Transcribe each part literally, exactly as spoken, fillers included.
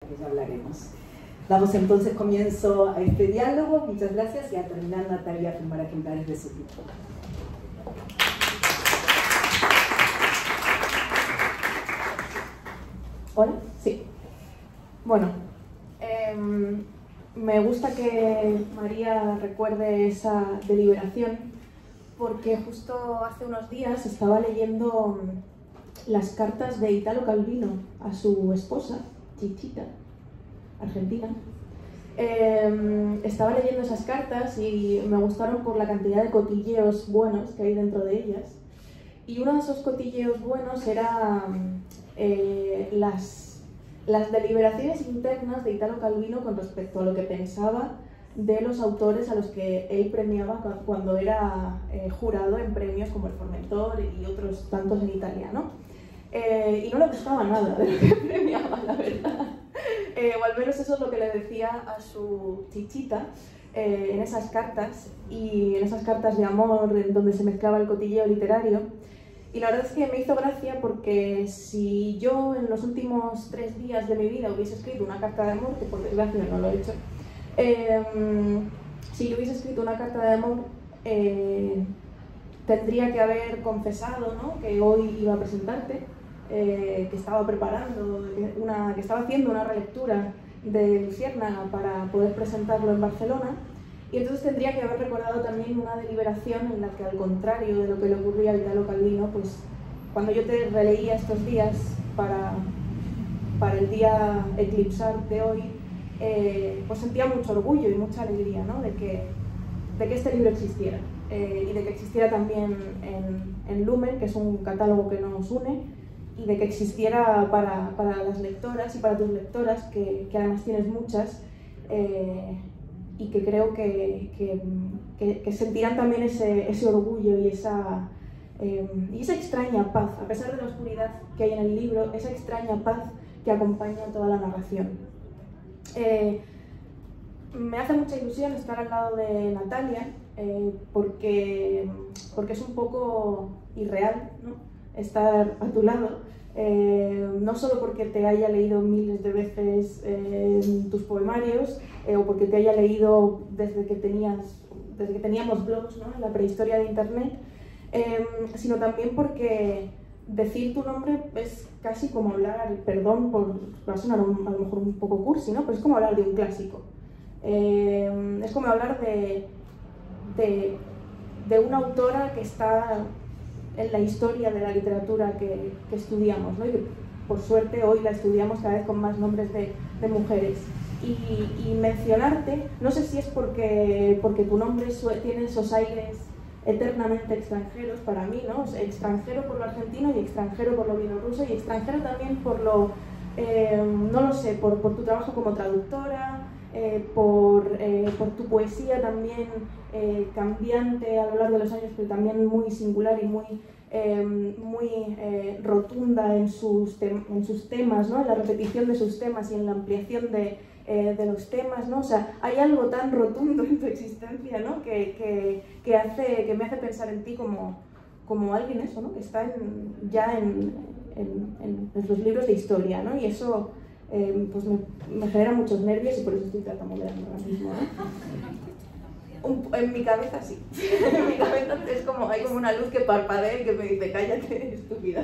que ya hablaremos. Damos entonces comienzo a este diálogo. Muchas gracias y al terminar Natalia firmará ejemplares de su libro. Hola, sí. Bueno, eh, me gusta que María recuerde esa deliberación porque justo hace unos días estaba leyendo las cartas de Italo Calvino a su esposa, Chichita, argentina. Eh, estaba leyendo esas cartas y me gustaron por la cantidad de cotilleos buenos que hay dentro de ellas. Y uno de esos cotilleos buenos era eh, las, las deliberaciones internas de Italo Calvino con respecto a lo que pensaba de los autores a los que él premiaba cuando era eh, jurado en premios como el Formentor y otros tantos en Italia, ¿no? Eh, y no le gustaba nada de lo que premiaba, la verdad. Eh, o al menos eso es lo que le decía a su Chichita eh, en esas cartas, y en esas cartas de amor en donde se mezclaba el cotilleo literario. Y la verdad es que me hizo gracia porque si yo en los últimos tres días de mi vida hubiese escrito una carta de amor, que por desgracia no lo he hecho, eh, si yo hubiese escrito una carta de amor, eh, tendría que haber confesado, ¿no?, que hoy iba a presentarte, eh, que estaba preparando, una, que estaba haciendo una relectura de Luciérnaga para poder presentarlo en Barcelona. Y entonces tendría que haber recordado también una deliberación en la que, al contrario de lo que le ocurría a Italo Calvino, pues cuando yo te releía estos días para, para el día eclipsar de hoy, eh, pues sentía mucho orgullo y mucha alegría, ¿no?, de que, de que este libro existiera, eh, y de que existiera también en, en Lumen, que es un catálogo que nos une, y de que existiera para, para las lectoras y para tus lectoras, que, que además tienes muchas, eh, y que creo que, que, que, que sentirán también ese, ese orgullo y esa, eh, y esa extraña paz, a pesar de la oscuridad que hay en el libro, esa extraña paz que acompaña toda la narración. Eh, me hace mucha ilusión estar al lado de Natalia, eh, porque, porque es un poco irreal, ¿no?, estar a tu lado, eh, no solo porque te haya leído miles de veces eh, tus poemarios, eh, o porque te haya leído desde que, tenías, desde que teníamos blogs, ¿no?, en la prehistoria de internet, eh, sino también porque decir tu nombre es casi como hablar, perdón por va a sonar un, a lo mejor un poco cursi, ¿no?, pero es como hablar de un clásico. Eh, es como hablar de, de, de una autora que está en la historia de la literatura que, que estudiamos, ¿no? Y por suerte hoy la estudiamos cada vez con más nombres de, de mujeres. Y, y mencionarte, no sé si es porque, porque tu nombre tiene esos aires eternamente extranjeros para mí, ¿no? Extranjero por lo argentino y extranjero por lo bielorruso, y extranjero también por lo, eh, no lo sé, por, por tu trabajo como traductora, eh, por, eh, por tu poesía también eh, cambiante a lo largo de los años, pero también muy singular y muy, eh, muy eh, rotunda en sus, en sus temas, ¿no?, en la repetición de sus temas y en la ampliación de, eh, de los temas, ¿no? O sea, hay algo tan rotundo en tu existencia, ¿no?, que, que, que, hace, que me hace pensar en ti como, como alguien, eso, ¿no?, que está en, ya en, en, en, en los libros de historia, ¿no? Y eso eh, pues me, me genera muchos nervios y por eso estoy tartamudeando ahora mismo, ¿no? Un, en mi cabeza sí, en mi cabeza es como, hay como una luz que parpadea y que me dice cállate, estúpida.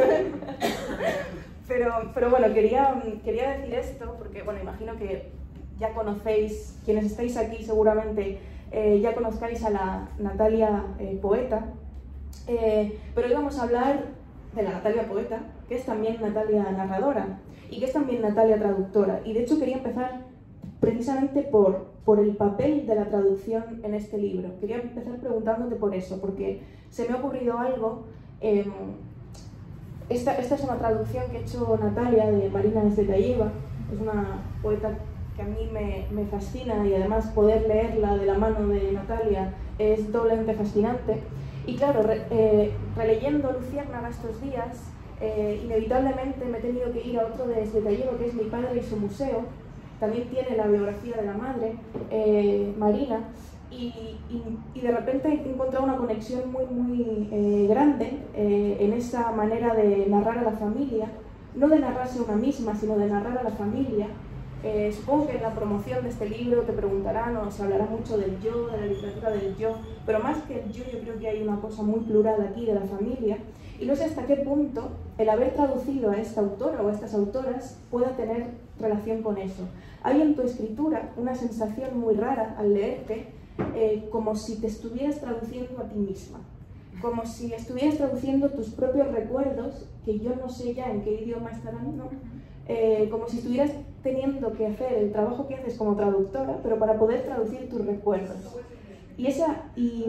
Pero, pero bueno, quería, quería decir esto porque, bueno, imagino que ya conocéis, quienes estáis aquí seguramente eh, ya conozcáis a la Natalia eh, poeta, eh, pero hoy vamos a hablar de la Natalia poeta, que es también Natalia narradora y que es también Natalia traductora. Y de hecho quería empezar precisamente por, por el papel de la traducción en este libro. Quería empezar preguntándote por eso, porque se me ha ocurrido algo. Eh, esta, esta es una traducción que ha hecho Natalia de Marina Tsvetaeva, es una poeta que a mí me, me fascina, y además poder leerla de la mano de Natalia es doblemente fascinante. Y claro, re, eh, releyendo Luciérnaga estos días, eh, inevitablemente me he tenido que ir a otro de Tsvetaeva, que es Mi padre y su museo. También tiene la biografía de la madre, eh, Marina, y, y, y de repente he encontrado una conexión muy, muy eh, grande eh, en esa manera de narrar a la familia, no de narrarse a una misma, sino de narrar a la familia, Eh, supongo que en la promoción de este libro te preguntarán o se hablará mucho del yo, de la literatura del yo, pero más que el yo, yo creo que hay una cosa muy plural aquí de la familia, y no sé hasta qué punto el haber traducido a esta autora o a estas autoras pueda tener relación con eso. Hay en tu escritura una sensación muy rara al leerte, eh, como si te estuvieras traduciendo a ti misma, como si estuvieras traduciendo tus propios recuerdos, que yo no sé ya en qué idioma estarán, ¿no? Eh, como si estuvieras teniendo que hacer el trabajo que haces como traductora, pero para poder traducir tus recuerdos. Y, esa, y,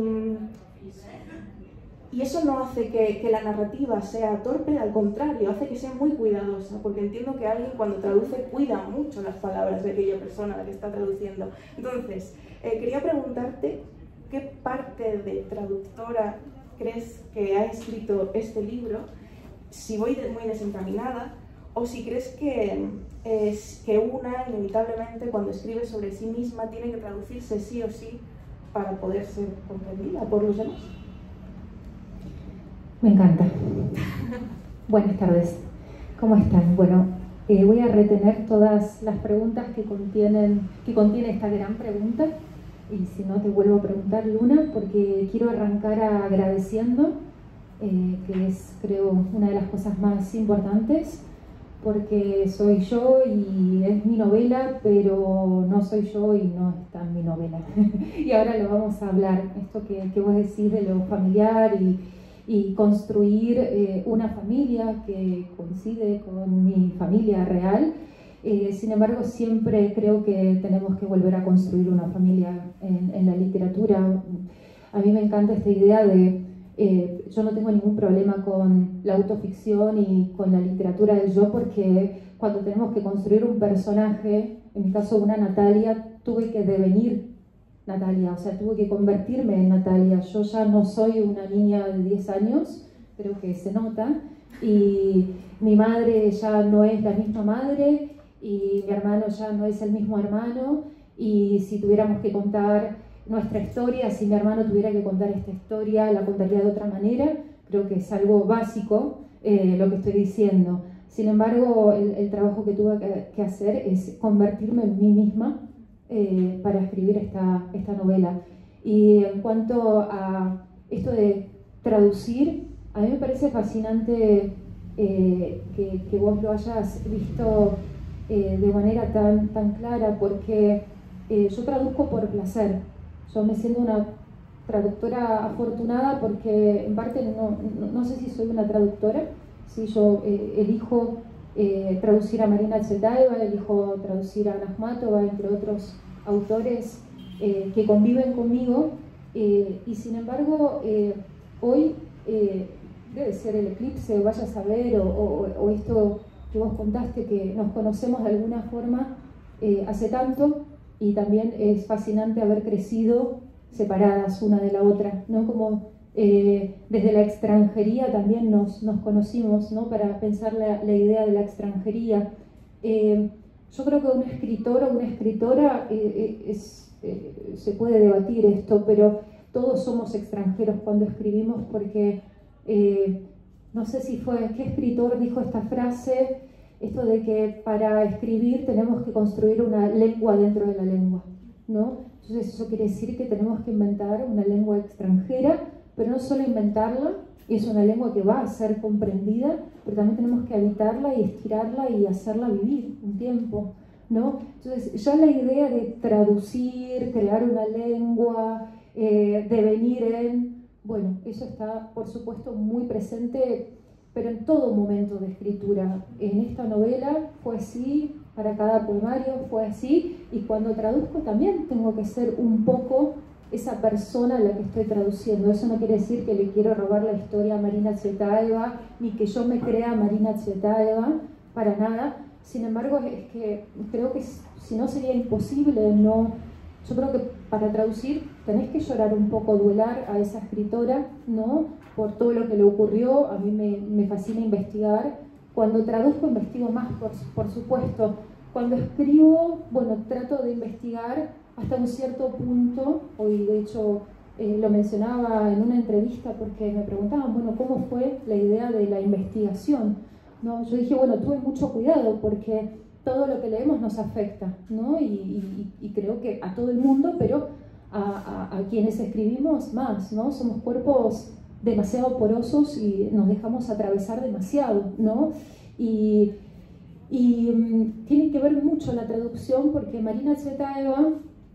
y eso no hace que, que la narrativa sea torpe, al contrario, hace que sea muy cuidadosa, porque entiendo que alguien cuando traduce cuida mucho las palabras de aquella persona a la que está traduciendo. Entonces, eh, quería preguntarte qué parte de traductora crees que ha escrito este libro, si voy de, muy desencaminada, o si crees que, es, que una, inevitablemente, cuando escribe sobre sí misma, tiene que traducirse sí o sí para poder ser comprendida por los demás. Me encanta. Buenas tardes. ¿Cómo están? Bueno, eh, voy a retener todas las preguntas que, contienen, que contiene esta gran pregunta, y si no te vuelvo a preguntar, Luna, porque quiero arrancar agradeciendo, eh, que es, creo, una de las cosas más importantes, porque soy yo y es mi novela, pero no soy yo y no está en mi novela. Y ahora lo vamos a hablar, esto que, que vos decís de lo familiar y, y construir eh, una familia que coincide con mi familia real. Eh, sin embargo, siempre creo que tenemos que volver a construir una familia en, en la literatura. A mí me encanta esta idea de Eh, yo no tengo ningún problema con la autoficción y con la literatura del yo, porque cuando tenemos que construir un personaje, en mi caso una Natalia, tuve que devenir Natalia, o sea, tuve que convertirme en Natalia. Yo ya no soy una niña de diez años, creo que se nota, y mi madre ya no es la misma madre, y mi hermano ya no es el mismo hermano, y si tuviéramos que contar nuestra historia, si mi hermano tuviera que contar esta historia, la contaría de otra manera. Creo que es algo básico eh, lo que estoy diciendo. Sin embargo, el, el trabajo que tuve que, que hacer es convertirme en mí misma eh, para escribir esta, esta novela. Y en cuanto a esto de traducir, a mí me parece fascinante eh, que, que vos lo hayas visto eh, de manera tan, tan clara, porque eh, yo traduzco por placer. Yo me siento una traductora afortunada porque en parte no, no, no sé si soy una traductora, si yo eh, elijo eh, traducir a Marina Tsvetaeva, elijo traducir a Ana Akhmatova, entre otros autores eh, que conviven conmigo, eh, y sin embargo eh, hoy eh, debe ser el eclipse, vaya a saber, o, o, o esto que vos contaste, que nos conocemos de alguna forma eh, hace tanto. Y también es fascinante haber crecido separadas una de la otra, ¿no? Como eh, desde la extranjería también nos, nos conocimos, ¿no? Para pensar la, la idea de la extranjería. Eh, yo creo que un escritor o una escritora, eh, es, eh, se puede debatir esto, pero todos somos extranjeros cuando escribimos, porque eh, no sé si fue, ¿qué escritor dijo esta frase? Esto de que para escribir tenemos que construir una lengua dentro de la lengua, ¿no? Entonces eso quiere decir que tenemos que inventar una lengua extranjera, pero no solo inventarla, es una lengua que va a ser comprendida, pero también tenemos que habitarla y estirarla y hacerla vivir un tiempo, ¿no? Entonces ya la idea de traducir, crear una lengua, eh, devenir en, bueno, eso está por supuesto muy presente, pero en todo momento de escritura. En esta novela fue así, para cada poemario fue así, y cuando traduzco también tengo que ser un poco esa persona a la que estoy traduciendo. Eso no quiere decir que le quiero robar la historia a Marina Tsvetaeva, ni que yo me crea Marina Tsvetaeva, para nada. Sin embargo, es que creo que si no sería imposible, no. Yo creo que para traducir tenés que llorar un poco, duelar a esa escritora, ¿no? Por todo lo que le ocurrió. A mí me, me fascina investigar. Cuando traduzco investigo más, por, por supuesto. Cuando escribo, bueno, trato de investigar hasta un cierto punto. Hoy, de hecho, eh, lo mencionaba en una entrevista porque me preguntaban, bueno, ¿cómo fue la idea de la investigación? ¿No? Yo dije, bueno, tuve mucho cuidado porque todo lo que leemos nos afecta, ¿no? Y, y, y creo que a todo el mundo, pero a, a, a quienes escribimos más, ¿no? Somos cuerpos demasiado porosos y nos dejamos atravesar demasiado, ¿no? Y, y um, tiene que ver mucho la traducción porque Marina Tsvetaeva,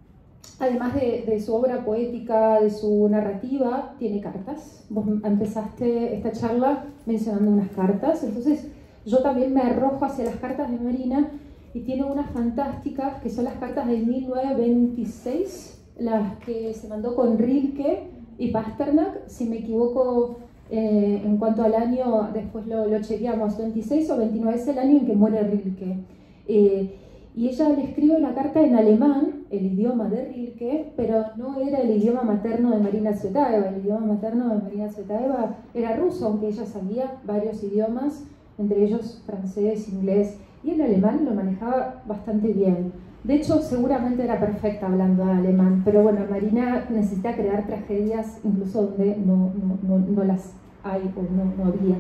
además de, de su obra poética, de su narrativa, tiene cartas. Vos empezaste esta charla mencionando unas cartas, entonces yo también me arrojo hacia las cartas de Marina y tiene unas fantásticas que son las cartas de mil novecientos veintiséis, las que se mandó con Rilke y Pasternak, si me equivoco eh, en cuanto al año, después lo, lo chequeamos, veintiséis o veintinueve es el año en que muere Rilke. Eh, y ella le escribe una carta en alemán, el idioma de Rilke, pero no era el idioma materno de Marina Tsvetaeva, el idioma materno de Marina Tsvetaeva era ruso, aunque ella sabía varios idiomas, entre ellos francés, inglés, y el alemán lo manejaba bastante bien. De hecho, seguramente era perfecta hablando alemán, pero bueno, Marina necesita crear tragedias incluso donde no, no, no, no las hay o no, no había.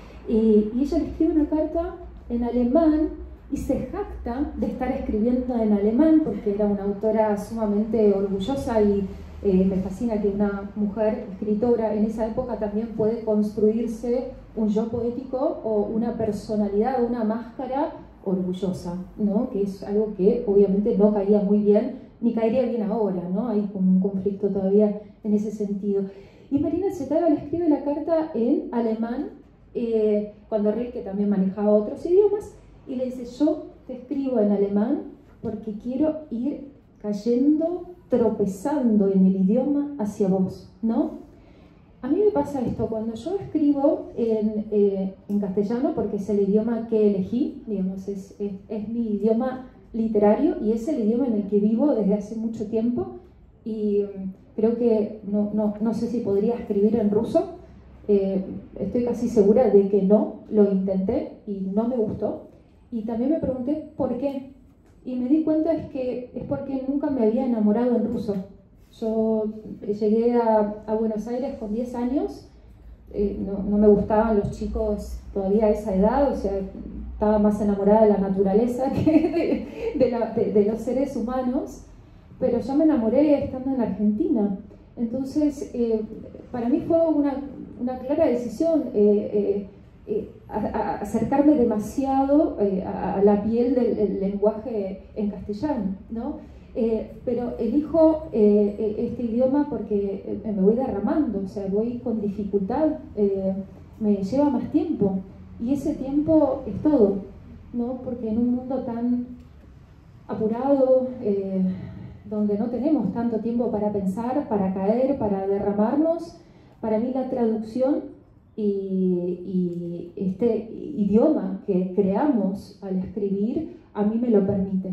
Y, y ella le escribe una carta en alemán y se jacta de estar escribiendo en alemán porque era una autora sumamente orgullosa y eh, me fascina que una mujer escritora en esa época también puede construirse un yo poético o una personalidad o una máscara orgullosa, ¿no? Que es algo que obviamente no caía muy bien, ni caería bien ahora, ¿no? Hay como un conflicto todavía en ese sentido. Y Marina Tsvetaeva le escribe la carta en alemán, eh, cuando Rilke también manejaba otros idiomas, y le dice, yo te escribo en alemán porque quiero ir cayendo, tropezando en el idioma hacia vos, ¿no? A mí me pasa esto, cuando yo escribo en, eh, en castellano, porque es el idioma que elegí, digamos, es, es, es mi idioma literario y es el idioma en el que vivo desde hace mucho tiempo y um, creo que no, no, no sé si podría escribir en ruso, eh, estoy casi segura de que no, lo intenté y no me gustó y también me pregunté por qué y me di cuenta es que es porque nunca me había enamorado en ruso. Yo llegué a, a Buenos Aires con diez años, eh, no, no me gustaban los chicos todavía a esa edad, o sea, estaba más enamorada de la naturaleza que de, de, la, de, de los seres humanos, pero yo me enamoré estando en Argentina. Entonces, eh, para mí fue una, una clara decisión eh, eh, eh, a, a acercarme demasiado eh, a, a la piel del, del lenguaje en castellano, ¿no? Eh, pero elijo eh, este idioma porque me voy derramando, o sea, voy con dificultad, eh, me lleva más tiempo y ese tiempo es todo, ¿no? Porque en un mundo tan apurado, eh, donde no tenemos tanto tiempo para pensar, para caer, para derramarnos, para mí la traducción y, y este idioma que creamos al escribir a mí me lo permite.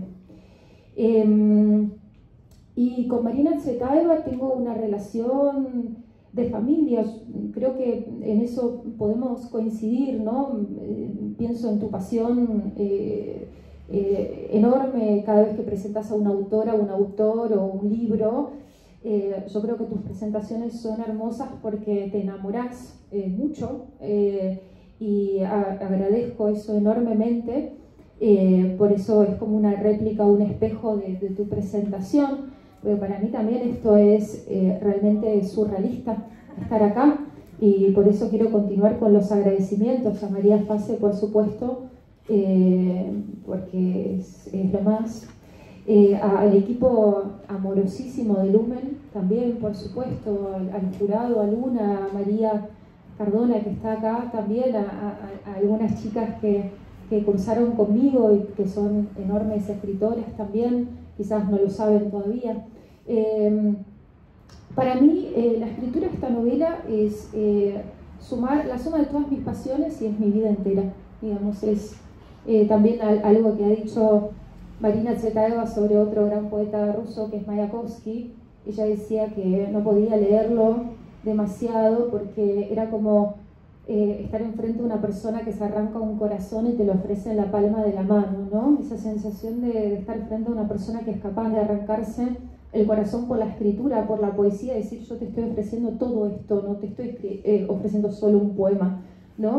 Eh, y con Marina Tsvetaeva tengo una relación de familia, creo que en eso podemos coincidir, ¿no? Eh, pienso en tu pasión eh, eh, enorme cada vez que presentas a una autora, un autor o un libro. Eh, yo creo que tus presentaciones son hermosas porque te enamorás eh, mucho eh, y a, agradezco eso enormemente. Eh, por eso es como una réplica, un espejo de, de tu presentación, porque para mí también esto es eh, realmente surrealista, estar acá, y por eso quiero continuar con los agradecimientos a María Fase, por supuesto, eh, porque es, es lo más, eh, al equipo amorosísimo de Lumen, también, por supuesto, al, al jurado, a Luna, a María Cardona, que está acá, también a, a, a algunas chicas que que cursaron conmigo y que son enormes escritoras también, quizás no lo saben todavía. Eh, para mí, eh, la escritura de esta novela es eh, sumar la suma de todas mis pasiones y es mi vida entera. Digamos, es eh, también al, algo que ha dicho Marina Tsvetaeva sobre otro gran poeta ruso que es Mayakovsky. Ella decía que no podía leerlo demasiado porque era como Eh, estar enfrente de una persona que se arranca un corazón y te lo ofrece en la palma de la mano, ¿no? Esa sensación de, de estar frente a una persona que es capaz de arrancarse el corazón por la escritura, por la poesía, decir yo te estoy ofreciendo todo esto, no te estoy eh, ofreciendo solo un poema, ¿no?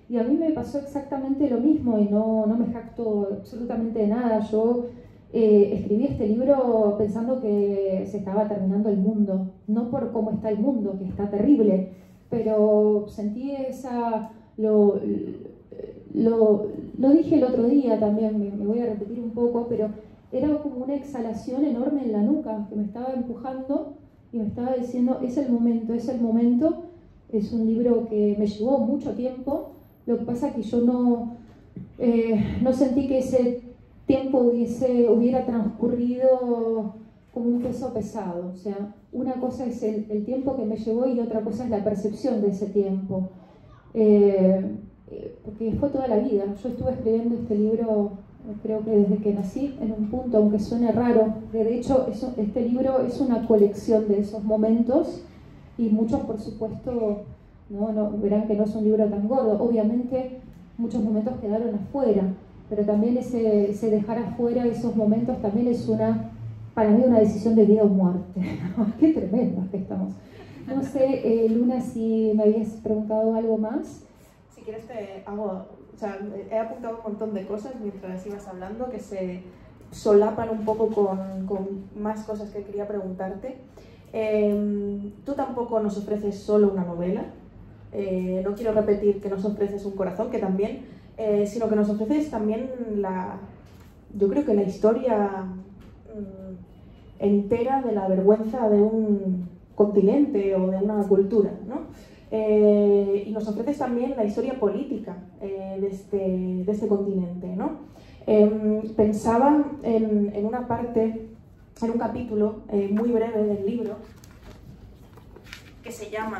Y a mí me pasó exactamente lo mismo y no, no me jacto absolutamente de nada. Yo eh, escribí este libro pensando que se estaba terminando el mundo, no por cómo está el mundo, que está terrible, pero sentí esa... Lo, lo, lo dije el otro día también, me, me voy a repetir un poco, pero era como una exhalación enorme en la nuca que me estaba empujando y me estaba diciendo, es el momento, es el momento. Es un libro que me llevó mucho tiempo, lo que pasa es que yo no, eh, no sentí que ese tiempo hubiese, hubiera transcurrido como un peso pesado. O sea, una cosa es el, el tiempo que me llevó y otra cosa es la percepción de ese tiempo. Eh, porque fue toda la vida. Yo estuve escribiendo este libro, creo que desde que nací, en un punto, aunque suene raro. De hecho, eso, este libro es una colección de esos momentos y muchos, por supuesto, no, no, verán que no es un libro tan gordo. Obviamente, muchos momentos quedaron afuera, pero también ese, ese dejar afuera esos momentos también es una, para mí, una decisión de vida o muerte. Qué tremendas que estamos. No sé, eh, Luna, si me habías preguntado algo más. Si quieres te hago, o sea, he apuntado un montón de cosas mientras ibas hablando que se solapan un poco con, con más cosas que quería preguntarte. Eh, tú tampoco nos ofreces solo una novela, eh, no quiero repetir que nos ofreces un corazón, que también, eh, sino que nos ofreces también la, yo creo que la historia mm, entera de la vergüenza de un continente o de una cultura, ¿no? Eh, y nos ofreces también la historia política eh, de, este, de este continente, ¿no? Eh, pensaba en, en una parte, en un capítulo eh, muy breve del libro que se llama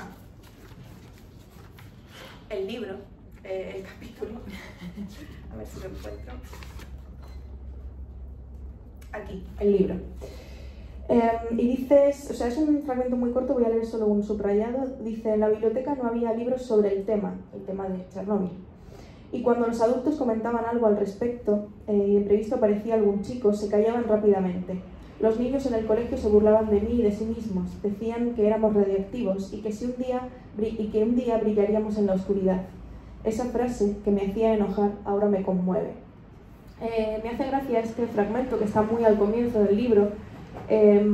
El libro, eh, el capítulo, a ver si lo encuentro, aquí, el libro. Eh, y dices, o sea, es un fragmento muy corto, voy a leer solo un subrayado. Dice: en la biblioteca no había libros sobre el tema, el tema de Chernóbil. Y cuando los adultos comentaban algo al respecto, eh, y de imprevisto aparecía algún chico, se callaban rápidamente. Los niños en el colegio se burlaban de mí y de sí mismos, decían que éramos radiactivos y que, si un día, y que un día brillaríamos en la oscuridad. Esa frase, que me hacía enojar, ahora me conmueve. Eh, me hace gracia este fragmento que está muy al comienzo del libro. Eh,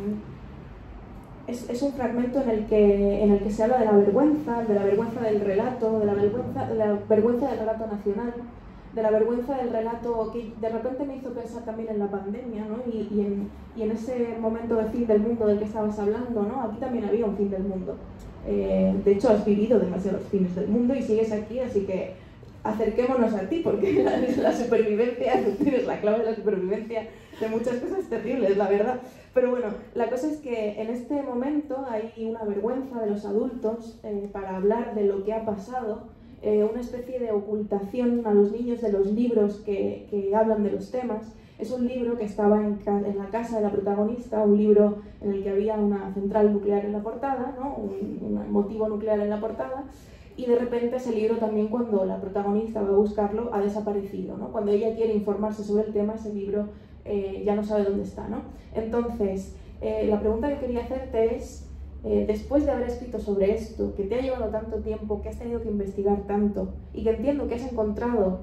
es, es un fragmento en el, que, en el que se habla de la vergüenza, de la vergüenza del relato, de la vergüenza, de la vergüenza del relato nacional, de la vergüenza del relato que de repente me hizo pensar también en la pandemia, ¿no? y, y, en, y en ese momento de fin del mundo del que estabas hablando, ¿no? Aquí también había un fin del mundo. Eh, de hecho, has vivido demasiados fines del mundo y sigues aquí, así que acerquémonos a ti, porque la, la supervivencia, tú tienes la clave de la supervivencia de muchas cosas terribles, la verdad. Pero bueno, la cosa es que en este momento hay una vergüenza de los adultos eh, para hablar de lo que ha pasado, eh, una especie de ocultación a los niños de los libros que, que hablan de los temas. Es un libro que estaba en, en la casa de la protagonista, un libro en el que había una central nuclear en la portada, ¿no? un, un motivo nuclear en la portada. Y de repente ese libro también, cuando la protagonista va a buscarlo, ha desaparecido, ¿no? Cuando ella quiere informarse sobre el tema, ese libro eh, ya no sabe dónde está, ¿no? Entonces, eh, la pregunta que quería hacerte es, eh, después de haber escrito sobre esto, que te ha llevado tanto tiempo, que has tenido que investigar tanto, y que entiendo que has encontrado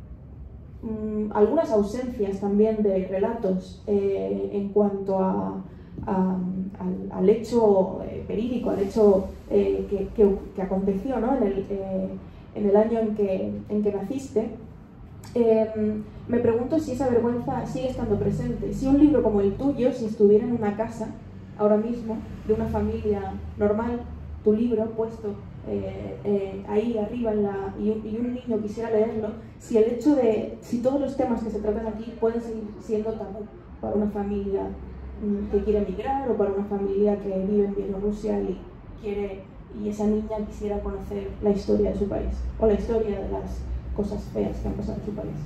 mmm, algunas ausencias también de relatos eh, en cuanto a... A, al, al hecho eh, verídico, al hecho eh, que, que, que aconteció, ¿no? en, el, eh, en el año en que, en que naciste, eh, me pregunto si esa vergüenza sigue estando presente. Si un libro como el tuyo, si estuviera en una casa ahora mismo, de una familia normal, tu libro puesto eh, eh, ahí arriba en la, y, y un niño quisiera leerlo, si el hecho de, si todos los temas que se tratan aquí pueden seguir siendo tabú para una familia que quiere emigrar, o para una familia que vive en Bielorrusia y quiere, y esa niña quisiera conocer la historia de su país, o la historia de las cosas feas que han pasado en su país.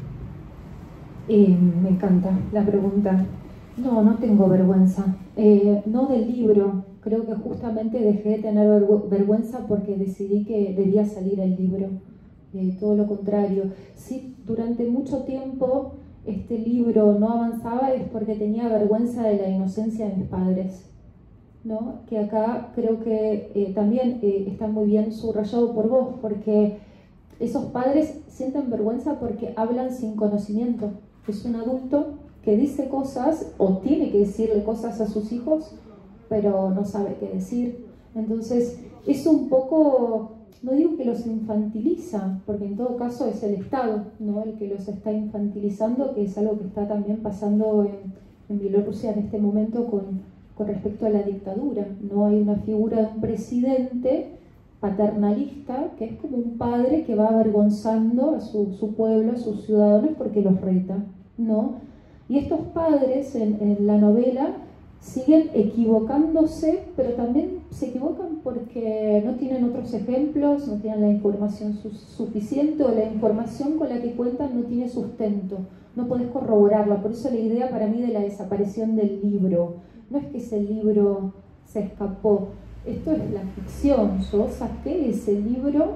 Eh, me encanta la pregunta. No, no tengo vergüenza. Eh, no del libro. Creo que justamente dejé de tener vergüenza porque decidí que debía salir el libro. Eh, todo lo contrario. Sí, durante mucho tiempo este libro no avanzaba es porque tenía vergüenza de la inocencia de mis padres, ¿no? Que acá creo que eh, también eh, está muy bien subrayado por vos, porque esos padres sienten vergüenza porque hablan sin conocimiento. Es un adulto que dice cosas o tiene que decirle cosas a sus hijos, pero no sabe qué decir. Entonces, es un poco, no digo que los infantiliza, porque en todo caso es el Estado, ¿no?, el que los está infantilizando, que es algo que está también pasando en, en Bielorrusia en este momento con, con respecto a la dictadura. No hay una figura de un presidente paternalista, que es como un padre que va avergonzando a su, su pueblo, a sus ciudadanos, porque los reta, ¿no? Y estos padres en, en la novela siguen equivocándose, pero también se equivocan porque no tienen otros ejemplos, no tienen la información su suficiente, o la información con la que cuentan no tiene sustento, no podés corroborarla. Por eso la idea para mí de la desaparición del libro, no es que ese libro se escapó, esto es la ficción. Yo saqué ese libro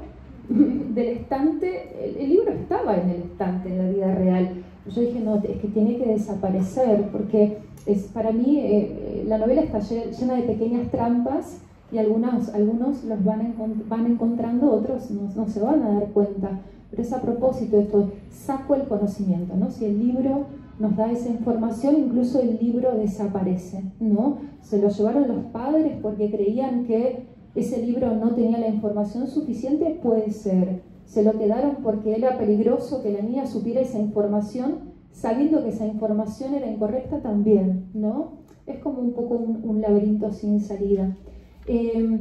del estante, el, el libro estaba en el estante en la vida real. Yo dije, no, es que tiene que desaparecer, porque es, para mí eh, la novela está llena de pequeñas trampas, y algunos, algunos los van, encont van encontrando, otros no, no se van a dar cuenta. Pero es a propósito de esto, saco el conocimiento, ¿no? Si el libro nos da esa información, incluso el libro desaparece, ¿no? Se lo llevaron los padres porque creían que ese libro no tenía la información suficiente, puede ser. Se lo quedaron porque era peligroso que la niña supiera esa información, sabiendo que esa información era incorrecta también, ¿no? Es como un poco un, un laberinto sin salida. Eh,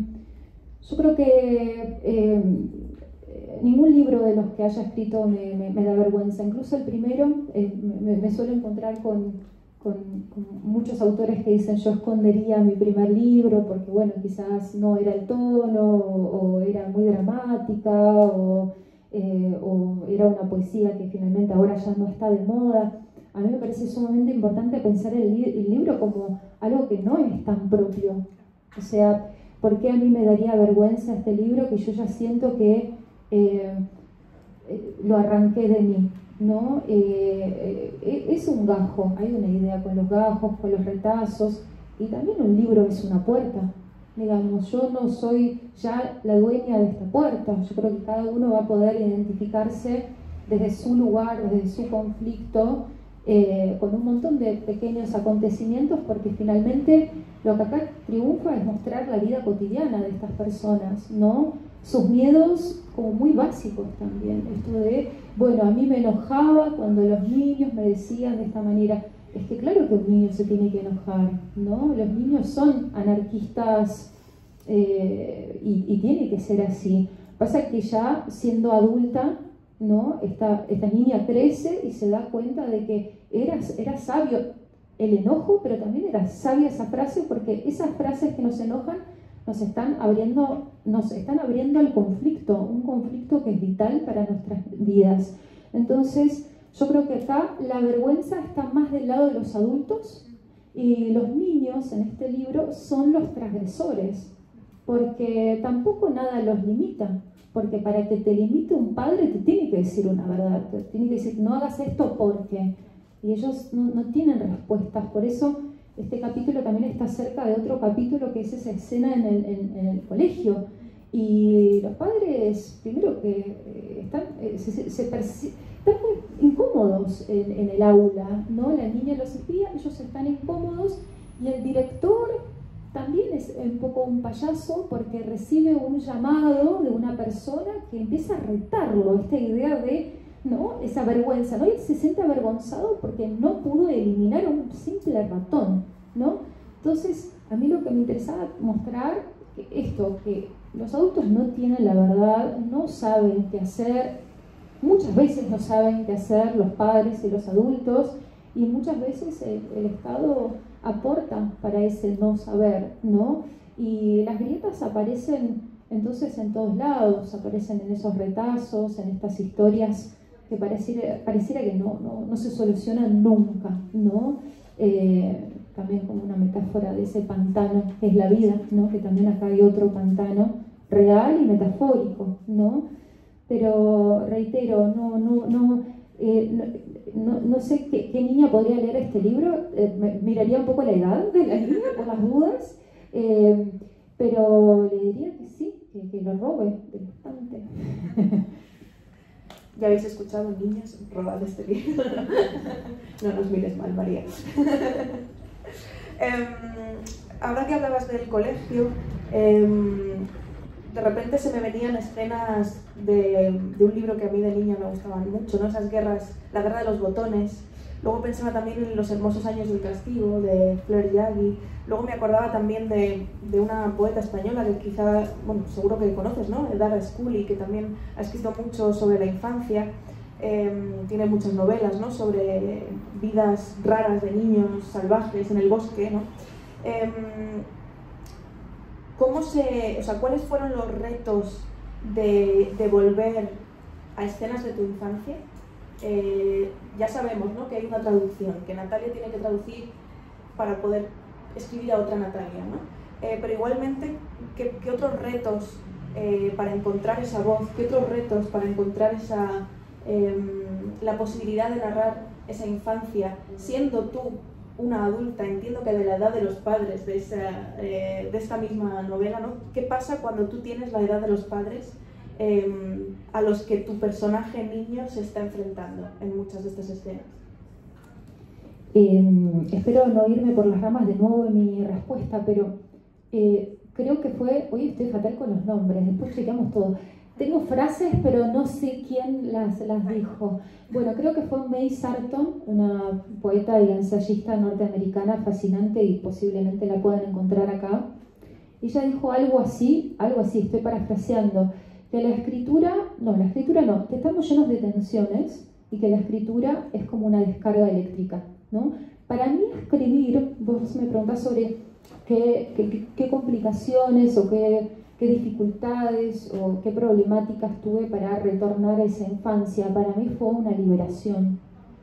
yo creo que eh, ningún libro de los que haya escrito me, me, me da vergüenza. Incluso el primero, eh, me, me suelo encontrar con, con, con muchos autores que dicen yo escondería mi primer libro porque, bueno, quizás no era el tono, o, o era muy dramática, o, eh, o era una poesía que finalmente ahora ya no está de moda. A mí me parece sumamente importante pensar el, li el libro como algo que no es tan propio. O sea, ¿por qué a mí me daría vergüenza este libro que yo ya siento que eh, eh, lo arranqué de mí, ¿no? Eh, eh, es un gajo, hay una idea con los gajos, con los retazos, y también un libro es una puerta. Digamos, yo no soy ya la dueña de esta puerta. Yo creo que cada uno va a poder identificarse desde su lugar, desde su conflicto, Eh, con un montón de pequeños acontecimientos, porque finalmente lo que acá triunfa es mostrar la vida cotidiana de estas personas, ¿no? Sus miedos como muy básicos también, esto de, bueno, a mí me enojaba cuando los niños me decían de esta manera. Es que claro que un niño se tiene que enojar, ¿no? Los niños son anarquistas eh, y, y tiene que ser así. Pasa que ya siendo adulta, ¿no? Esta, esta niña crece y se da cuenta de que era, era sabio el enojo, pero también era sabia esa frase, porque esas frases que nos enojan nos están abriendo, nos están abriendo al conflicto, un conflicto que es vital para nuestras vidas. Entonces, yo creo que acá la vergüenza está más del lado de los adultos, y los niños en este libro son los transgresores, porque tampoco nada los limita. Porque para que te limite un padre te tiene que decir una verdad, te tiene que decir no hagas esto porque, y ellos no, no tienen respuestas. Por eso este capítulo también está cerca de otro capítulo que es esa escena en el, en, en el colegio, y los padres primero que eh, están, eh, se, se, se están muy incómodos en, en el aula, ¿no? La niña los espía, ellos están incómodos, y el director también es un poco un payaso porque recibe un llamado de una persona que empieza a retarlo, esta idea de, ¿no?, esa vergüenza, ¿no? Él se siente avergonzado porque no pudo eliminar a un simple ratón, ¿no? Entonces, a mí lo que me interesaba mostrar que esto, que los adultos no tienen la verdad, no saben qué hacer, muchas veces no saben qué hacer los padres y los adultos, y muchas veces el, el Estado aporta para ese no saber, ¿no? Y las grietas aparecen entonces en todos lados, aparecen en esos retazos, en estas historias que pareciera, pareciera que no, no, no se solucionan nunca, ¿no? Eh, también como una metáfora de ese pantano que es la vida, ¿no? Que también acá hay otro pantano real y metafórico, ¿no? Pero reitero, no, no, no, eh, no No, no sé qué, qué niña podría leer este libro, eh, me, miraría un poco la edad de la niña por las dudas, eh, pero le diría que sí, que, que lo robe del estante. Ya habéis escuchado, niños, robad este libro. No nos mires mal, María. eh, ahora que hablabas del colegio, eh, de repente se me venían escenas de, de un libro que a mí de niña me gustaban mucho, ¿no? Esas guerras, la guerra de los botones. Luego pensaba también en Los hermosos años del castigo, de Fleur Yagui. Luego me acordaba también de, de una poeta española que quizá, bueno, seguro que conoces, ¿no? Dara Scully, que también ha escrito mucho sobre la infancia. Eh, tiene muchas novelas, ¿no? Sobre vidas raras de niños salvajes en el bosque, ¿no? Eh, ¿Cómo se, o sea, cuáles fueron los retos de, de volver a escenas de tu infancia? Eh, ya sabemos, ¿no? Que hay una traducción, que Natalia tiene que traducir para poder escribir a otra Natalia, ¿no? Eh, pero igualmente, ¿qué, qué otros retos eh, para encontrar esa voz? ¿Qué otros retos para encontrar esa, eh, la posibilidad de narrar esa infancia siendo tú una adulta? Entiendo que de la edad de los padres de, esa, eh, de esta misma novela, ¿no? ¿Qué pasa cuando tú tienes la edad de los padres eh, a los que tu personaje niño se está enfrentando en muchas de estas escenas? Eh, espero no irme por las ramas de nuevo en mi respuesta, pero eh, creo que fue, hoy estoy fatal con los nombres, después chequeamos todo. Tengo frases, pero no sé quién las, las dijo. Bueno, creo que fue May Sarton, una poeta y ensayista norteamericana fascinante y posiblemente la puedan encontrar acá. Ella dijo algo así, algo así, estoy parafraseando, que la escritura, no, la escritura no, que estamos llenos de tensiones y que la escritura es como una descarga eléctrica, ¿no? Para mí escribir, vos me preguntás sobre qué, qué, qué complicaciones o qué, qué dificultades o qué problemáticas tuve para retornar a esa infancia. Para mí fue una liberación,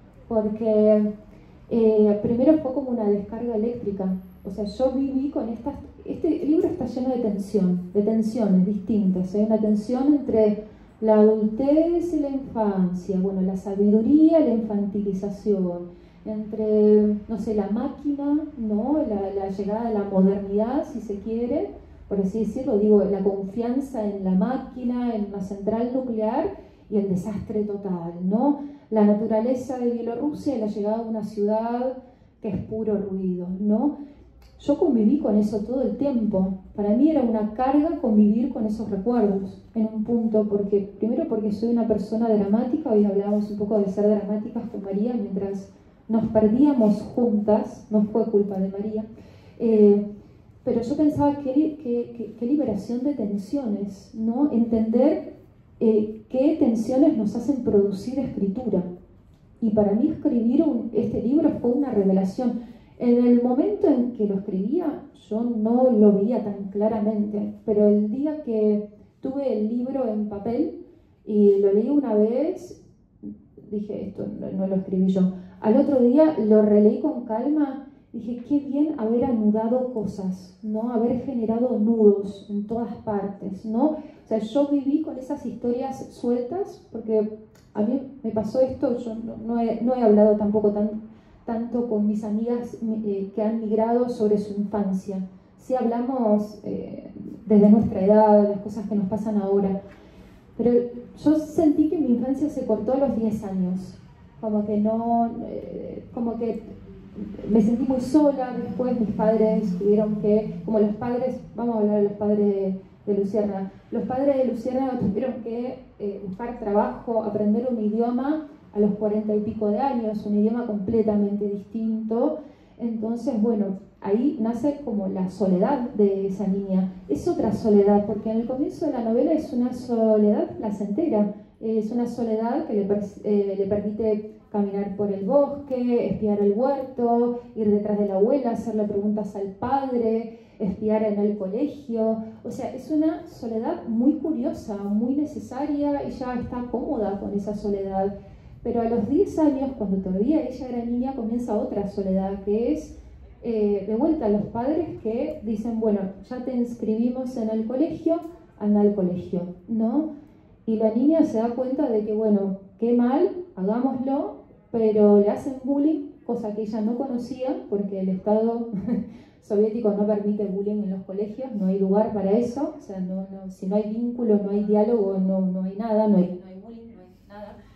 porque eh, primero fue como una descarga eléctrica. O sea, yo viví con estas... Este libro está lleno de tensión, de tensiones distintas. Hay una tensión entre la adultez y la infancia, bueno, la sabiduría y la infantilización, entre, no sé, la máquina, ¿no? La, la llegada de la modernidad, si se quiere, por así decirlo, digo, la confianza en la máquina, en una central nuclear y el desastre total, ¿no? La naturaleza de Bielorrusia y la llegada de una ciudad que es puro ruido, ¿no? Yo conviví con eso todo el tiempo. Para mí era una carga convivir con esos recuerdos en un punto, porque primero porque soy una persona dramática, hoy hablábamos un poco de ser dramáticas con María mientras nos perdíamos juntas, no fue culpa de María, eh, pero yo pensaba que, que, que, que liberación de tensiones, ¿no? Entender eh, qué tensiones nos hacen producir escritura. Y para mí escribir un, este libro fue una revelación. En el momento en que lo escribía, yo no lo veía tan claramente, pero el día que tuve el libro en papel y lo leí una vez, dije, esto no, no lo escribí yo. Al otro día lo releí con calma, dije, qué bien haber anudado cosas, ¿no? Haber generado nudos en todas partes, ¿no? O sea, yo viví con esas historias sueltas, porque a mí me pasó esto, yo no, no, he, no he hablado tampoco tan... tanto con mis amigas eh, que han migrado sobre su infancia. Sí hablamos eh, desde nuestra edad, las cosas que nos pasan ahora, pero yo sentí que mi infancia se cortó a los diez años, como que no, eh, como que me sentí muy sola. Después mis padres tuvieron que, como los padres, vamos a hablar de los padres de, de Luciérnaga, los padres de Luciérnaga tuvieron que eh, buscar trabajo, aprender un idioma a los cuarenta y pico de años, un idioma completamente distinto. Entonces, bueno, ahí nace como la soledad de esa niña. Es otra soledad, porque en el comienzo de la novela es una soledad placentera, es una soledad que le, eh, le permite caminar por el bosque, espiar el huerto, ir detrás de la abuela, hacerle preguntas al padre, espiar en el colegio. O sea, es una soledad muy curiosa, muy necesaria. Ella está cómoda con esa soledad. Pero a los diez años, cuando todavía ella era niña, comienza otra soledad, que es eh, de vuelta a los padres que dicen, bueno, ya te inscribimos en el colegio, anda al colegio, ¿no? Y la niña se da cuenta de que, bueno, qué mal, hagámoslo, pero le hacen bullying, cosa que ella no conocía, porque el Estado soviético no permite bullying en los colegios, no hay lugar para eso, o sea, no, no, si no hay vínculo, no hay diálogo, no, no hay nada, no hay, no hay bullying, no hay nada.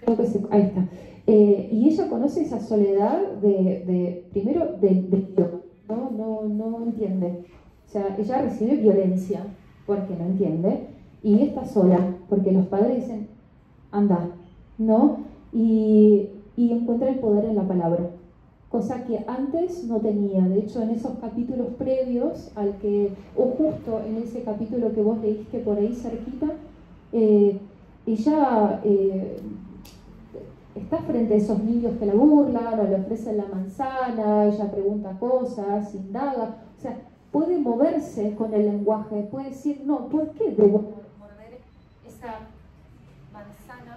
creo que se, ahí está. Eh, y ella conoce esa soledad de, de primero, de, de ¿no? No, no entiende. O sea, ella recibe violencia porque no entiende y está sola porque los padres dicen, anda, ¿no? Y, y encuentra el poder en la palabra, cosa que antes no tenía. De hecho, en esos capítulos previos al que, o justo en ese capítulo que vos leíste por ahí cerquita, eh, ella eh, está frente a esos niños que la burlan o le ofrecen la manzana, ella pregunta cosas, indaga, o sea, puede moverse con el lenguaje, puede decir, no, ¿por qué debo morder esa manzana?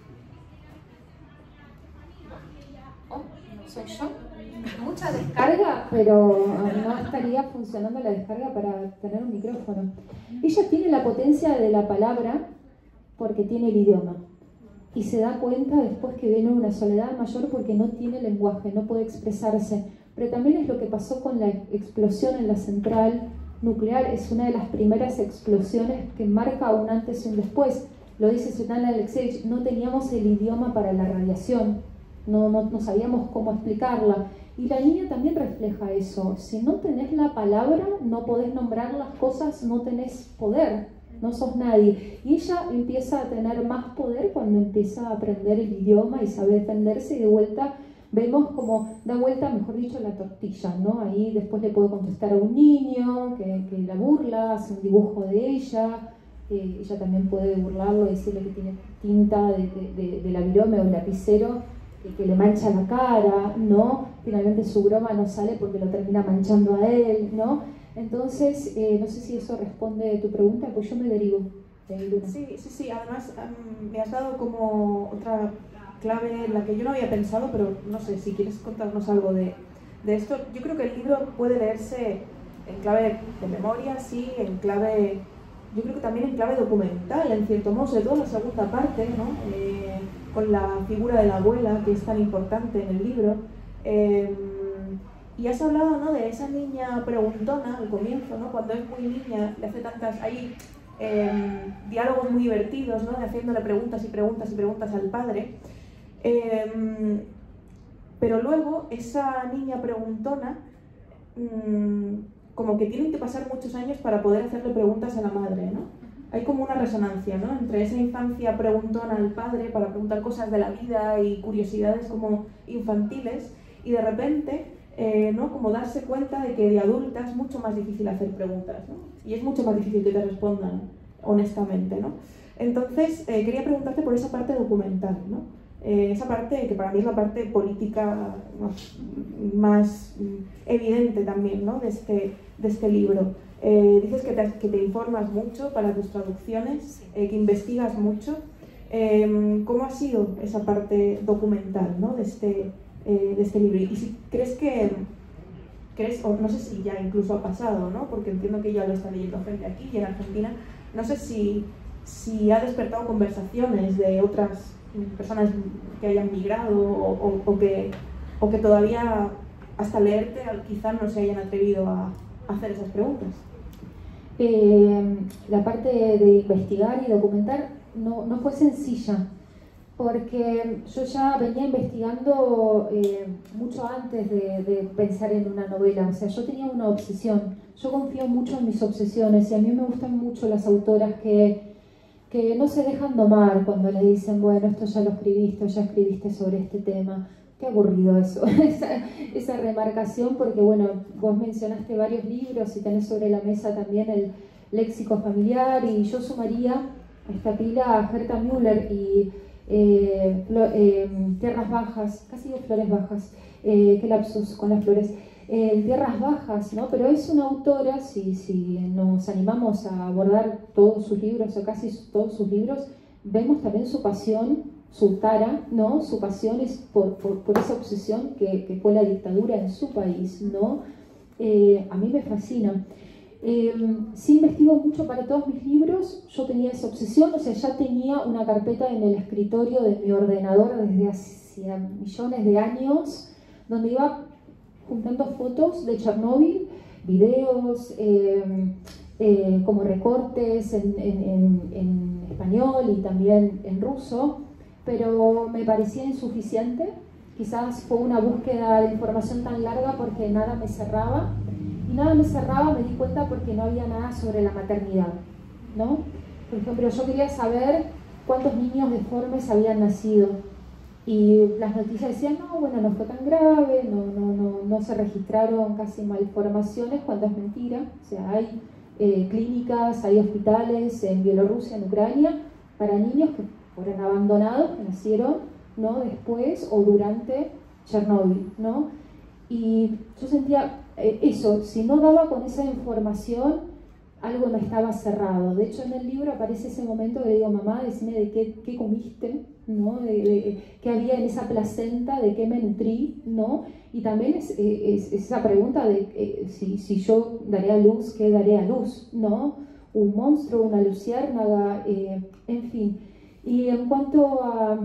Oh, no soy yo. Mucha descarga, pero no estaría funcionando la descarga para tener un micrófono. Ella tiene la potencia de la palabra porque tiene el idioma. Y se da cuenta después que viene una soledad mayor porque no tiene lenguaje, no puede expresarse. Pero también es lo que pasó con la explosión en la central nuclear. Es una de las primeras explosiones que marca un antes y un después. Lo dice Svetlana Alexievich, no teníamos el idioma para la radiación, no, no, no sabíamos cómo explicarla. Y la niña también refleja eso. Si no tenés la palabra, no podés nombrar las cosas, no tenés poder, no sos nadie. Y ella empieza a tener más poder cuando empieza a aprender el idioma y sabe defenderse, y de vuelta vemos como da vuelta, mejor dicho, la tortilla, ¿no? Ahí después le puede contestar a un niño que, que la burla, hace un dibujo de ella, eh, ella también puede burlarlo, decirle que tiene tinta de, de, de, de la virome o el lapicero eh, que le mancha la cara, ¿no? Finalmente su broma no sale porque lo termina manchando a él, ¿no? Entonces, eh, no sé si eso responde a tu pregunta, pues yo me derivo de Luna. Sí, sí, sí, además um, me has dado como otra clave en la que yo no había pensado, pero no sé, si quieres contarnos algo de, de esto. Yo creo que el libro puede leerse en clave de memoria, sí, en clave, yo creo que también en clave documental, en cierto modo, sobre todo la segunda parte, ¿no? Eh, con la figura de la abuela, que es tan importante en el libro. Eh, y has hablado, ¿no?, de esa niña preguntona al comienzo, ¿no? Cuando es muy niña, le hace tantas... Hay eh, diálogos muy divertidos, ¿no?, de haciéndole preguntas y preguntas y preguntas al padre. Eh, pero luego esa niña preguntona mmm, como que tienen que pasar muchos años para poder hacerle preguntas a la madre, ¿no? Hay como una resonancia, ¿no?, entre esa infancia preguntona al padre para preguntar cosas de la vida y curiosidades como infantiles, y de repente eh, ¿no?, como darse cuenta de que de adulta es mucho más difícil hacer preguntas, ¿no? Y es mucho más difícil que te respondan honestamente, ¿no? Entonces eh, quería preguntarte por esa parte documental, ¿no? Eh, esa parte que para mí es la parte política más, más evidente también, ¿no?, de este, de este libro. Eh, dices que te, que te informas mucho para tus traducciones, eh, que investigas mucho. Eh, ¿Cómo ha sido esa parte documental, ¿no?, de, este, eh, de este libro? Y si crees que, crees, o no sé si ya incluso ha pasado, ¿no?, porque entiendo que ya lo está leyendo gente aquí y en Argentina, no sé si, si ha despertado conversaciones de otras personas que hayan migrado o, o, o, que, o que todavía hasta leerte quizás no se hayan atrevido a, a hacer esas preguntas. Eh, la parte de, de investigar y documentar no, no fue sencilla, porque yo ya venía investigando eh, mucho antes de, de pensar en una novela. O sea, yo tenía una obsesión, yo confío mucho en mis obsesiones y a mí me gustan mucho las autoras que que no se dejan domar cuando le dicen, bueno, esto ya lo escribiste, ya escribiste sobre este tema. Qué aburrido eso, esa, esa remarcación, porque bueno, vos mencionaste varios libros y tenés sobre la mesa también el léxico familiar, y yo sumaría a esta pila a Herta Müller y eh, eh, Tierras Bajas, casi digo Flores Bajas, eh, qué lapsus con las flores. Eh, Tierras Bajas, ¿no? Pero es una autora, si, si nos animamos a abordar todos sus libros, o casi todos sus libros, vemos también su pasión, su tara, ¿no? Su pasión es por, por, por esa obsesión que, que fue la dictadura en su país, ¿no? Eh, a mí me fascina. Eh, sí investigo mucho para todos mis libros, yo tenía esa obsesión, o sea, ya tenía una carpeta en el escritorio de mi ordenador desde hacía millones de años, donde iba juntando fotos de Chernóbil, videos, eh, eh, como recortes en, en, en, en español y también en ruso, pero me parecía insuficiente. Quizás fue una búsqueda de información tan larga porque nada me cerraba. Y nada me cerraba, me di cuenta, porque no había nada sobre la maternidad, ¿no? Por ejemplo, yo quería saber cuántos niños deformes habían nacido. Y las noticias decían, no, bueno, no fue tan grave, no, no, no, no se registraron casi malformaciones, cuando es mentira. O sea, hay eh, clínicas, hay hospitales en Bielorrusia, en Ucrania, para niños que fueron abandonados, que nacieron, ¿no?, después o durante Chernóbil, ¿no? Y yo sentía eh, eso, si no daba con esa información, algo no estaba cerrado. De hecho, en el libro aparece ese momento que le digo, mamá, decime de qué, qué comiste, ¿no? De, de, qué había en esa placenta, de qué me nutrí, ¿no? Y también es, es, es esa pregunta de eh, si, si yo daré a luz, ¿qué daré a luz, ¿no? Un monstruo, una luciérnaga, eh, en fin. Y en cuanto a...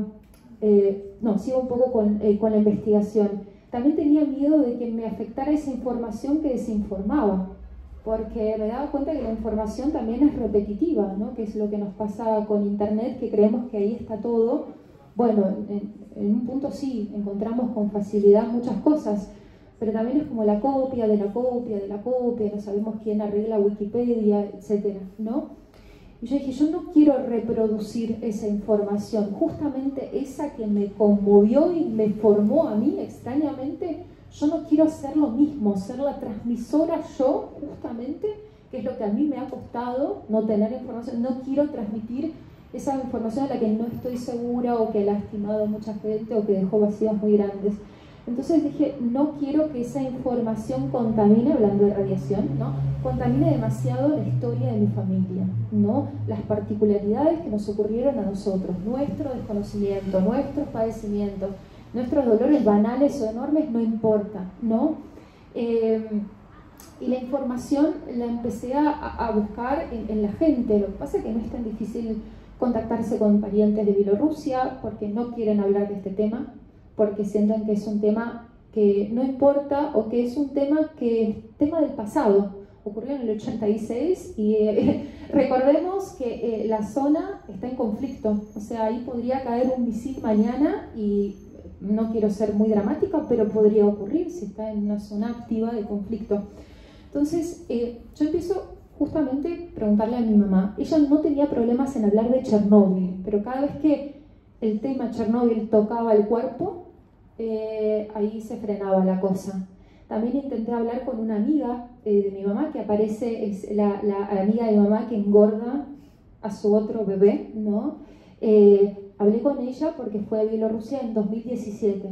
Eh, no, sigo un poco con, eh, con la investigación. También tenía miedo de que me afectara esa información que desinformaba, porque me daba cuenta que la información también es repetitiva, ¿no? Que es lo que nos pasa con Internet, que creemos que ahí está todo. Bueno, en, en un punto sí, encontramos con facilidad muchas cosas, pero también es como la copia de la copia de la copia, no sabemos quién arregla Wikipedia, etcétera, ¿no? Y yo dije, yo no quiero reproducir esa información, justamente esa que me conmovió y me formó a mí extrañamente. Yo no quiero hacer lo mismo, ser la transmisora yo, justamente, que es lo que a mí me ha costado no tener información. No quiero transmitir esa información a la que no estoy segura o que ha lastimado a mucha gente o que dejó vacíos muy grandes. Entonces dije, no quiero que esa información contamine, hablando de radiación, ¿no?, contamine demasiado la historia de mi familia, ¿no? Las particularidades que nos ocurrieron a nosotros, nuestro desconocimiento, nuestros padecimientos, nuestros dolores banales o enormes, no importa, ¿no? Eh, y la información la empecé a, a buscar en, en la gente. Lo que pasa es que no es tan difícil contactarse con parientes de Bielorrusia porque no quieren hablar de este tema, porque sienten que es un tema que no importa o que es un tema que es tema del pasado. Ocurrió en el ochenta y seis y eh, recordemos que eh, la zona está en conflicto, o sea, ahí podría caer un misil mañana y no quiero ser muy dramática, pero podría ocurrir si está en una zona activa de conflicto. Entonces, eh, yo empiezo justamente a preguntarle a mi mamá. Ella no tenía problemas en hablar de Chernóbil, pero cada vez que el tema Chernóbil tocaba el cuerpo, eh, ahí se frenaba la cosa. También intenté hablar con una amiga eh, de mi mamá, que aparece, es la, la amiga de mi mamá que engorda a su otro bebé, ¿no? Eh, hablé con ella porque fue a Bielorrusia en dos mil diecisiete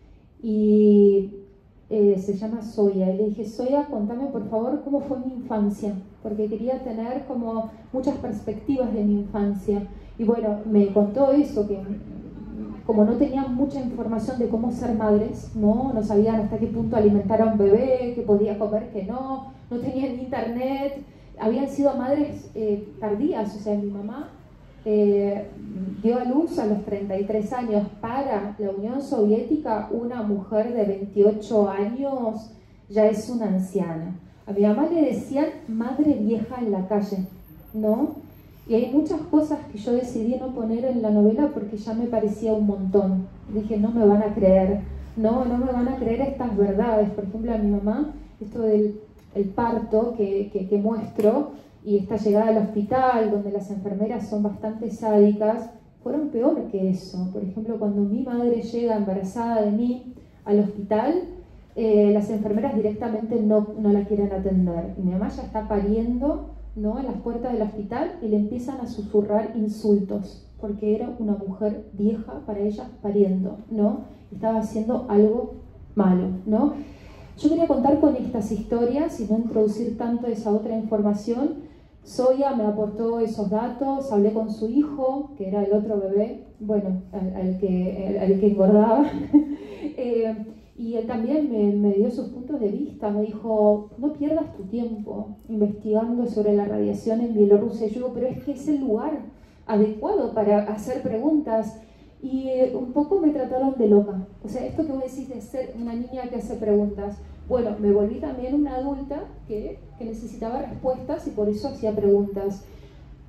y eh, se llama Zoya, y le dije, Zoya, contame por favor cómo fue mi infancia, porque quería tener como muchas perspectivas de mi infancia. Y bueno, me contó eso, que como no tenían mucha información de cómo ser madres, no, no sabían hasta qué punto alimentar a un bebé, qué podía comer, qué no, no tenían internet, habían sido madres eh, tardías. O sea, mi mamá eh, dio a luz a los treinta y tres años. Para la Unión Soviética, una mujer de veintiocho años ya es una anciana. A mi mamá le decían madre vieja en la calle, ¿no? Y hay muchas cosas que yo decidí no poner en la novela porque ya me parecía un montón. Dije, no me van a creer, no, no me van a creer estas verdades. Por ejemplo, a mi mamá, esto del el parto que, que, que muestro y esta llegada al hospital donde las enfermeras son bastante sádicas, fueron peor que eso. Por ejemplo, cuando mi madre llega embarazada de mí al hospital, eh, las enfermeras directamente no, no la quieren atender. Y mi mamá ya está pariendo, ¿no?, en las puertas del hospital y le empiezan a susurrar insultos porque era una mujer vieja para ella pariendo, ¿no? Estaba haciendo algo malo, ¿no? Yo quería contar con estas historias y no introducir tanto esa otra información. Zoya me aportó esos datos, hablé con su hijo, que era el otro bebé, bueno, al, al, que, al, al que engordaba, eh, y él también me, me dio sus puntos de vista. Me dijo, no pierdas tu tiempo investigando sobre la radiación en Bielorrusia. Y yo digo, pero es que es el lugar adecuado para hacer preguntas. Y eh, un poco me trataron de loca. O sea, esto que vos decís de ser una niña que hace preguntas. Bueno, me volví también una adulta que, que necesitaba respuestas y por eso hacía preguntas.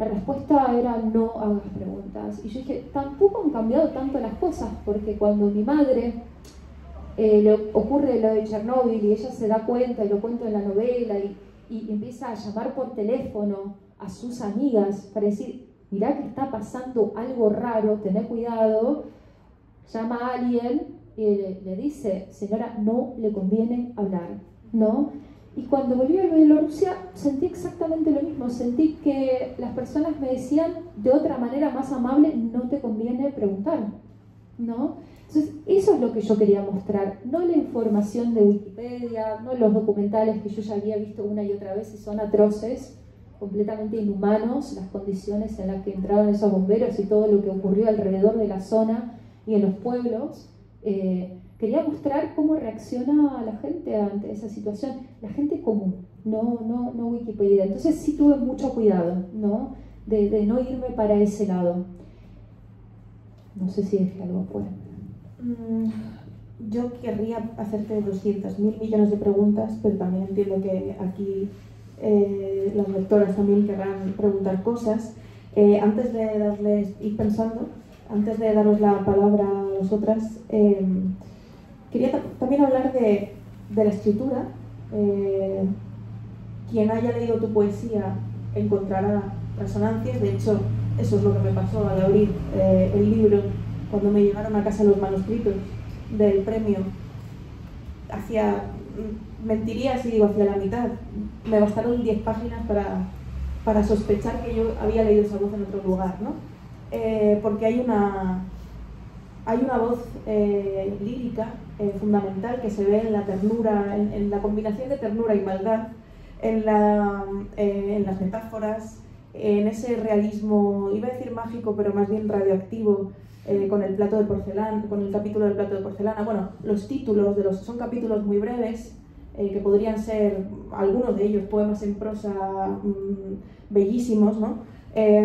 la respuesta era no hagas preguntas. Y yo dije, tampoco han cambiado tanto las cosas, porque cuando mi madre eh, le ocurre lo de Chernóbil y ella se da cuenta, y lo cuento en la novela, y, y empieza a llamar por teléfono a sus amigas para decir, mirá que está pasando algo raro, tené cuidado, llama a alguien y le, le dice, señora, no le conviene hablar, ¿no? Y cuando volví a Bielorrusia sentí exactamente lo mismo, sentí que las personas me decían de otra manera más amable, no te conviene preguntar, ¿no? Entonces, eso es lo que yo quería mostrar, no la información de Wikipedia, no los documentales que yo ya había visto una y otra vez y son atroces, completamente inhumanos, las condiciones en las que entraron esos bomberos y todo lo que ocurrió alrededor de la zona y en los pueblos. Eh, quería mostrar cómo reacciona la gente ante esa situación, la gente común, no, no, no Wikipedia. Entonces sí tuve mucho cuidado, ¿no? De, de no irme para ese lado. No sé si dejé algo fuera. Mm, yo querría hacerte doscientos mil millones de preguntas, pero también entiendo que aquí eh, las lectoras también querrán preguntar cosas. Eh, antes de darles, ir pensando, antes de daros la palabra a vosotras, eh, quería también hablar de, de la escritura. Eh, quien haya leído tu poesía encontrará resonancias. De hecho, eso es lo que me pasó al abrir eh, el libro cuando me llegaron a casa los manuscritos del premio. Hacia, mentiría si digo hacia la mitad, me bastaron diez páginas para, para sospechar que yo había leído esa voz en otro lugar, ¿no? Eh, porque hay una, hay una voz eh, lírica eh, fundamental que se ve en la ternura, en, en la combinación de ternura y maldad, en, la, eh, en las metáforas, en ese realismo, iba a decir mágico, pero más bien radioactivo, eh, con el plato de porcelana, con el capítulo del plato de porcelana. Bueno, los títulos de los son capítulos muy breves, eh, que podrían ser algunos de ellos poemas en prosa mmm, bellísimos, ¿no? Eh,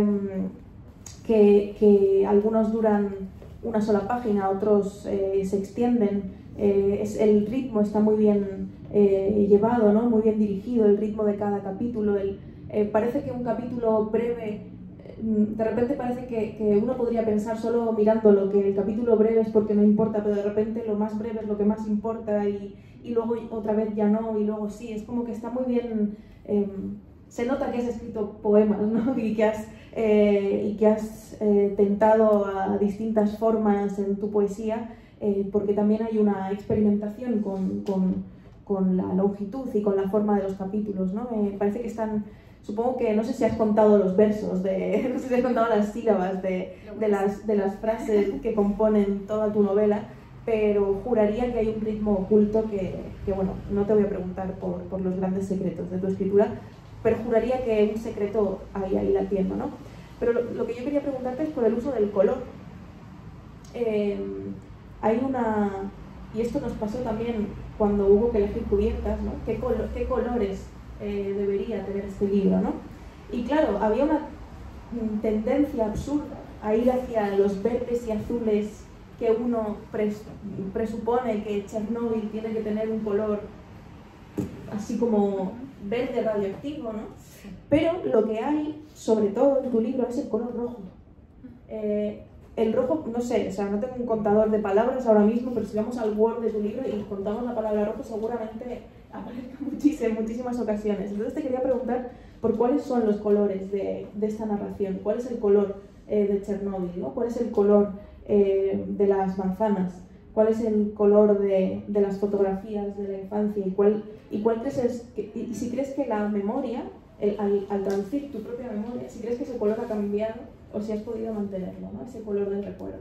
que, que algunos duran una sola página, otros eh, se extienden. Eh, es, el ritmo está muy bien eh, llevado, ¿no? Muy bien dirigido, el ritmo de cada capítulo. El, eh, parece que un capítulo breve, de repente parece que, que uno podría pensar solo mirándolo, que el capítulo breve es porque no importa, pero de repente lo más breve es lo que más importa y, y luego otra vez ya no, y luego sí, es como que está muy bien, eh, se nota que has escrito poemas, ¿no? Y que has, eh, y que has eh, tentado a distintas formas en tu poesía, eh, porque también hay una experimentación con, con, con la longitud y con la forma de los capítulos, ¿no? Me parece que están... Supongo que, no sé si has contado los versos, de, no sé si has contado las sílabas de, de, las, de las frases que componen toda tu novela, pero juraría que hay un ritmo oculto que, que bueno, no te voy a preguntar por, por los grandes secretos de tu escritura, pero juraría que un secreto hay ahí latiendo, ¿no? Pero lo, lo que yo quería preguntarte es por el uso del color. Eh, hay una... Y esto nos pasó también cuando hubo que elegir cubiertas, ¿no? ¿Qué, colo, qué colores Eh, debería tener este libro, ¿no? Y claro, había una tendencia absurda a ir hacia los verdes y azules que uno pres presupone que Chernóbil tiene que tener un color así como verde radioactivo, ¿no? Pero lo que hay, sobre todo en tu libro, es el color rojo. Eh, el rojo, no sé, o sea, no tengo un contador de palabras ahora mismo, pero si vamos al Word de tu libro y contamos la palabra rojo, seguramente aparezca muchísimas, muchísimas ocasiones. Entonces te quería preguntar por cuáles son los colores de, de esta narración, cuál es el color eh, de Chernóbil, ¿no? Cuál es el color eh, de las manzanas, cuál es el color de, de las fotografías de la infancia y cuál, y cuál crees es, que, y si crees que la memoria, el, al, al traducir tu propia memoria, si crees que ese color ha cambiado o si has podido mantenerlo, ¿no? Ese color del recuerdo.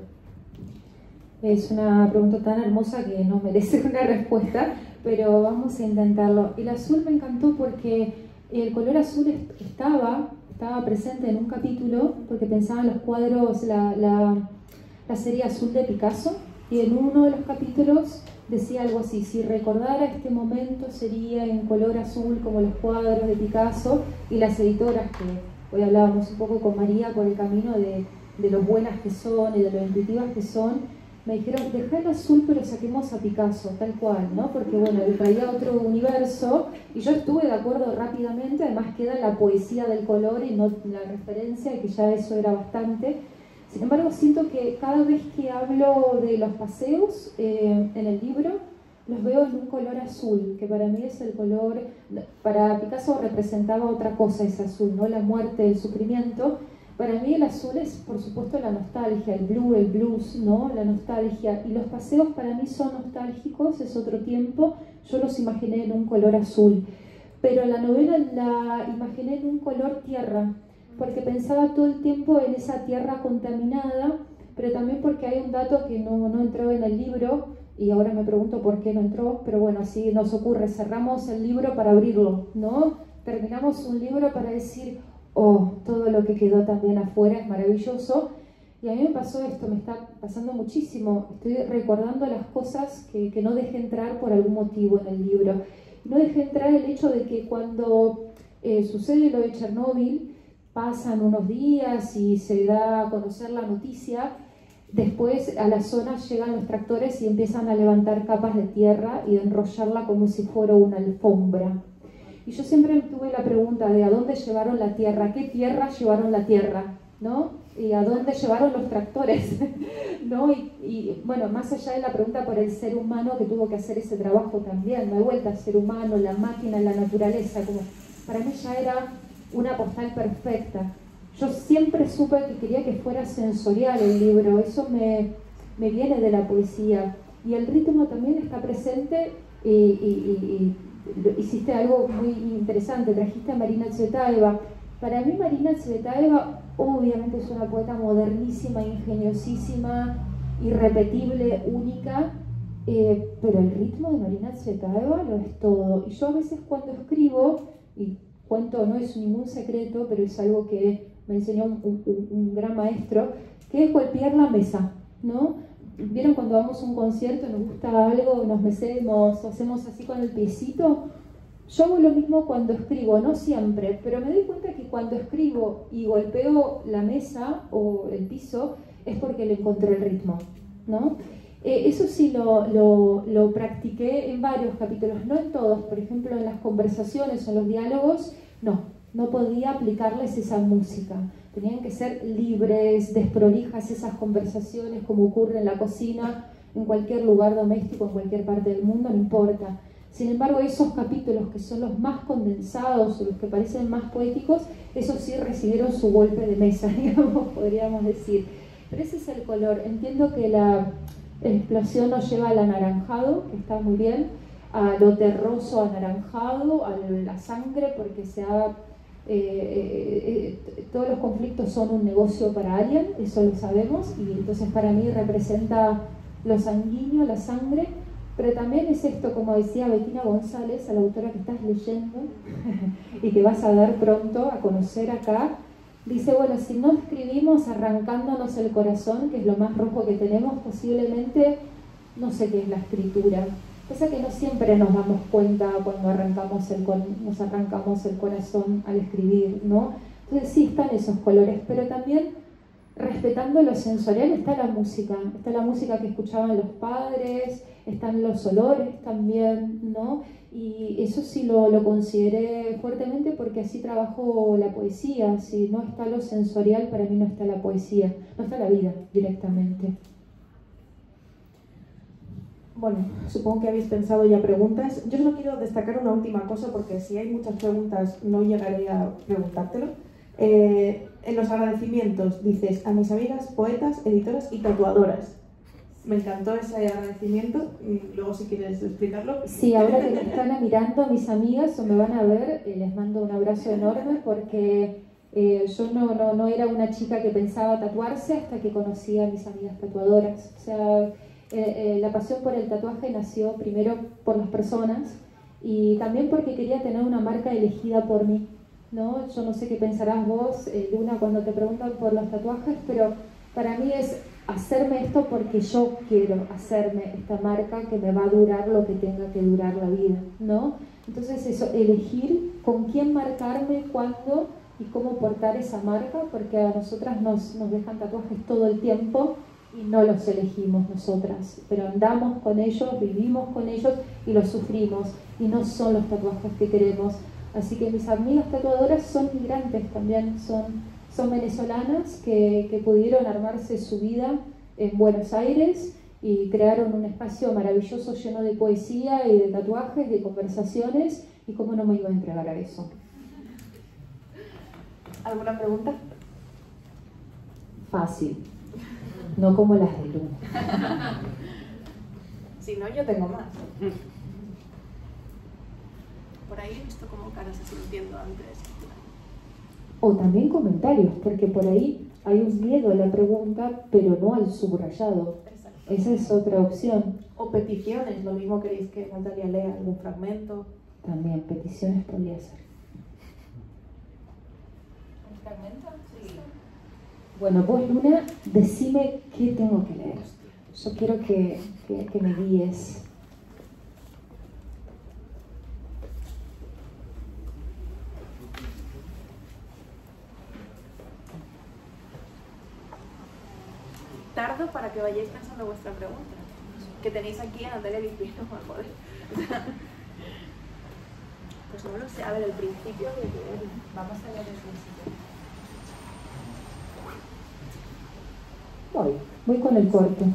Es una pregunta tan hermosa que no merece una respuesta, pero vamos a intentarlo. El azul me encantó porque el color azul estaba, estaba presente en un capítulo, porque pensaba en los cuadros, la, la, la serie azul de Picasso, y en uno de los capítulos decía algo así: si recordara este momento sería en color azul como los cuadros de Picasso. Y las editoras, que hoy hablábamos un poco con María por el camino de, de lo buenas que son y de lo intuitivas que son, me dijeron, dejá el azul pero saquemos a Picasso, tal cual, ¿no? Porque bueno, le traía otro universo y yo estuve de acuerdo rápidamente, además queda la poesía del color y no la referencia, que ya eso era bastante. Sin embargo, siento que cada vez que hablo de los paseos eh, en el libro, los veo en un color azul, que para mí es el color, para Picasso representaba otra cosa ese azul, ¿no? La muerte, el sufrimiento. Para mí el azul es, por supuesto, la nostalgia, el blue, el blues, ¿no? La nostalgia. Y los paseos para mí son nostálgicos, es otro tiempo. Yo los imaginé en un color azul. Pero la novela la imaginé en un color tierra, porque pensaba todo el tiempo en esa tierra contaminada, pero también porque hay un dato que no, no entró en el libro, y ahora me pregunto por qué no entró, pero bueno, así nos ocurre. Cerramos el libro para abrirlo, ¿no? Terminamos un libro para decir, oh, todo lo que quedó también afuera es maravilloso. Y a mí me pasó esto, me está pasando muchísimo. Estoy recordando las cosas que, que no dejé entrar por algún motivo en el libro. No dejé entrar el hecho de que cuando eh, sucede lo de Chernóbil, pasan unos días y se da a conocer la noticia, después a la zona llegan los tractores y empiezan a levantar capas de tierra y a enrollarla como si fuera una alfombra. Y yo siempre tuve la pregunta de a dónde llevaron la tierra, qué tierra llevaron la tierra, ¿no? Y a dónde llevaron los tractores, ¿no? Y, y bueno, más allá de la pregunta por el ser humano que tuvo que hacer ese trabajo también, de vuelta al ser humano, la máquina, la naturaleza, como para mí ya era una postal perfecta. Yo siempre supe que quería que fuera sensorial el libro, eso me, me viene de la poesía. Y el ritmo también está presente y, y, y hiciste algo muy interesante, trajiste a Marina Tsvetaeva. Para mí Marina Tsvetaeva obviamente es una poeta modernísima, ingeniosísima, irrepetible, única, eh, pero el ritmo de Marina Tsvetaeva lo es todo. Y yo a veces cuando escribo, y cuento, no es ningún secreto, pero es algo que me enseñó un, un, un gran maestro, que es golpear la mesa, ¿no? ¿Vieron cuando vamos a un concierto, nos gusta algo, nos mecemos, hacemos así con el piecito? Yo hago lo mismo cuando escribo, no siempre, pero me doy cuenta que cuando escribo y golpeo la mesa o el piso es porque le encontré el ritmo, ¿no? Eh, eso sí lo, lo, lo practiqué en varios capítulos, no en todos. Por ejemplo, en las conversaciones o en los diálogos, no, no podía aplicarles esa música. Tenían que ser libres, desprolijas esas conversaciones, como ocurre en la cocina, en cualquier lugar doméstico, en cualquier parte del mundo, no importa. Sin embargo, esos capítulos que son los más condensados o los que parecen más poéticos, esos sí recibieron su golpe de mesa, digamos, podríamos decir. Pero ese es el color. Entiendo que la explosión nos lleva al anaranjado, que está muy bien, a lo terroso anaranjado, a la sangre, porque se ha... Eh, eh, todos los conflictos son un negocio para alguien, eso lo sabemos, y entonces para mí representa lo sanguíneo, la sangre, pero también es esto, como decía Bettina González, a la autora que estás leyendo y que vas a dar pronto a conocer acá, dice, bueno, si no escribimos arrancándonos el corazón, que es lo más rojo que tenemos, posiblemente no sé qué es la escritura. Pasa que no siempre nos damos cuenta cuando arrancamos el, nos arrancamos el corazón al escribir, ¿no? Entonces sí están esos colores, pero también respetando lo sensorial está la música. Está la música que escuchaban los padres, están los olores también, ¿no? Y eso sí lo, lo consideré fuertemente porque así trabajo la poesía. Si no está lo sensorial, para mí no está la poesía, no está la vida directamente. Bueno, supongo que habéis pensado ya preguntas. Yo solo quiero destacar una última cosa porque si hay muchas preguntas no llegaré a preguntártelo. Eh, en los agradecimientos dices a mis amigas poetas, editoras y tatuadoras. Me encantó ese agradecimiento. Luego si quieres explicarlo. Sí, ahora que me están mirando mis amigas o me van a ver, eh, les mando un abrazo enorme porque eh, yo no, no, no era una chica que pensaba tatuarse hasta que conocí a mis amigas tatuadoras. O sea, Eh, eh, la pasión por el tatuaje nació primero por las personas y también porque quería tener una marca elegida por mí, ¿no? Yo no sé qué pensarás vos, eh, Luna, cuando te preguntan por los tatuajes, pero para mí es hacerme esto porque yo quiero hacerme esta marca que me va a durar lo que tenga que durar la vida, ¿no? Entonces eso, elegir con quién marcarme, cuándo y cómo portar esa marca, porque a nosotras nos, nos dejan tatuajes todo el tiempo y no los elegimos nosotras, pero andamos con ellos, vivimos con ellos y los sufrimos, y no son los tatuajes que queremos. Así que mis amigas tatuadoras son migrantes también, son, son venezolanas que, que pudieron armarse su vida en Buenos Aires y crearon un espacio maravilloso lleno de poesía y de tatuajes, de conversaciones, y cómo no me iba a entregar a eso. ¿Alguna pregunta? Fácil, no como las de Luna. Si no, yo tengo más. Por ahí he visto como caras así, entiendo antes. O también comentarios, porque por ahí hay un miedo a la pregunta, pero no al subrayado. Exacto. Esa es otra opción. O peticiones, lo mismo queréis que Natalia lea algún fragmento. También, peticiones podría ser. ¿Un fragmento? Sí. Bueno, vos, Luna, decime qué tengo que leer. Yo quiero que, que, que me guíes. Tardo para que vayáis pensando vuestra pregunta, que tenéis aquí en Natalia Lispino, joder. Pues no lo sé, a ver, el principio de leer. Vamos a leer el principio. Voy, voy con el corto.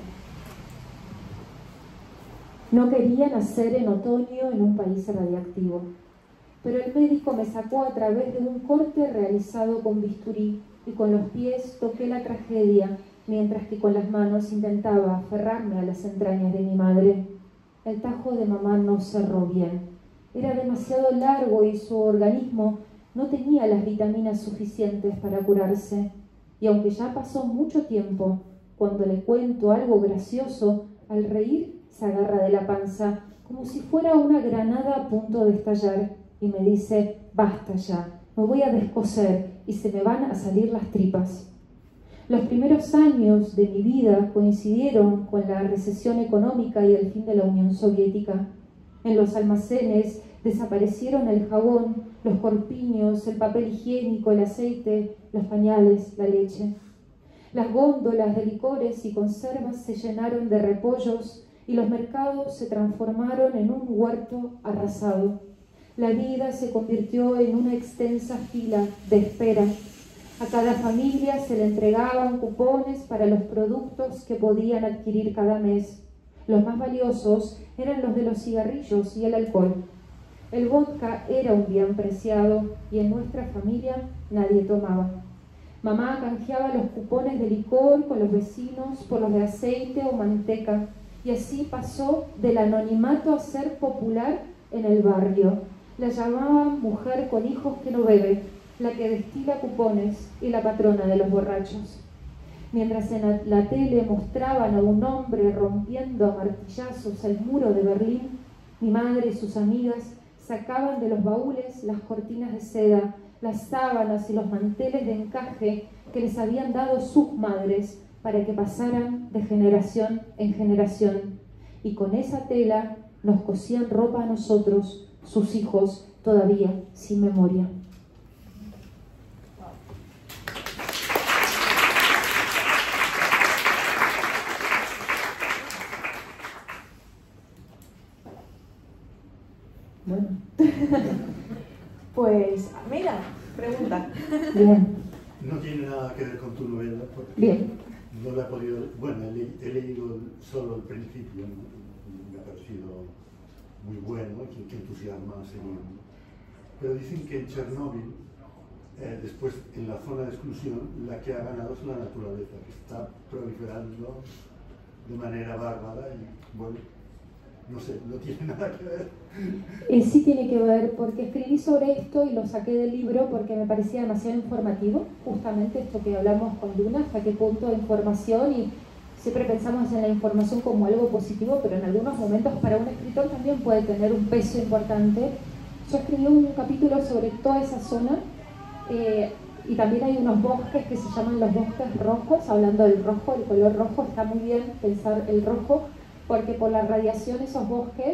No quería nacer en otoño en un país radiactivo, pero el médico me sacó a través de un corte realizado con bisturí y con los pies toqué la tragedia, mientras que con las manos intentaba aferrarme a las entrañas de mi madre. El tajo de mamá no cerró bien. Era demasiado largo y su organismo no tenía las vitaminas suficientes para curarse. Y aunque ya pasó mucho tiempo, cuando le cuento algo gracioso, al reír se agarra de la panza, como si fuera una granada a punto de estallar, y me dice: basta ya, me voy a descoser y se me van a salir las tripas. Los primeros años de mi vida coincidieron con la recesión económica y el fin de la Unión Soviética. En los almacenes desaparecieron el jabón, los corpiños, el papel higiénico, el aceite, los pañales, la leche. Las góndolas de licores y conservas se llenaron de repollos y los mercados se transformaron en un huerto arrasado. La vida se convirtió en una extensa fila de espera. A cada familia se le entregaban cupones para los productos que podían adquirir cada mes. Los más valiosos eran los de los cigarrillos y el alcohol. El vodka era un bien preciado y en nuestra familia nadie tomaba. Mamá canjeaba los cupones de licor con los vecinos por los de aceite o manteca, y así pasó del anonimato a ser popular en el barrio. La llamaban mujer con hijos que no bebe, la que destila cupones y la patrona de los borrachos. Mientras en la tele mostraban a un hombre rompiendo a martillazos el muro de Berlín, mi madre y sus amigas sacaban de los baúles las cortinas de seda, las sábanas y los manteles de encaje que les habían dado sus madres para que pasaran de generación en generación. Y con esa tela nos cosían ropa a nosotros, sus hijos, todavía sin memoria. Bueno. Pues, mira, pregunta. Bien. No tiene nada que ver con tu novela, porque Bien. no la he podido... Bueno, he, le, he leído solo el principio, ¿no? Me ha parecido muy bueno, que, que entusiasma a seguir. Pero dicen que en Chernóbil, eh, después en la zona de exclusión, la que ha ganado es la naturaleza, que está proliferando de manera bárbara y, bueno, no sé, no tiene nada que ver. Eh, sí tiene que ver, porque escribí sobre esto y lo saqué del libro porque me parecía demasiado informativo, justamente esto que hablamos con Luna, hasta qué punto de información, y siempre pensamos en la información como algo positivo, pero en algunos momentos para un escritor también puede tener un peso importante. Yo escribí un capítulo sobre toda esa zona, eh, y también hay unos bosques que se llaman los bosques rojos, hablando del rojo, el color rojo, está muy bien pensar el rojo, porque por la radiación esos bosques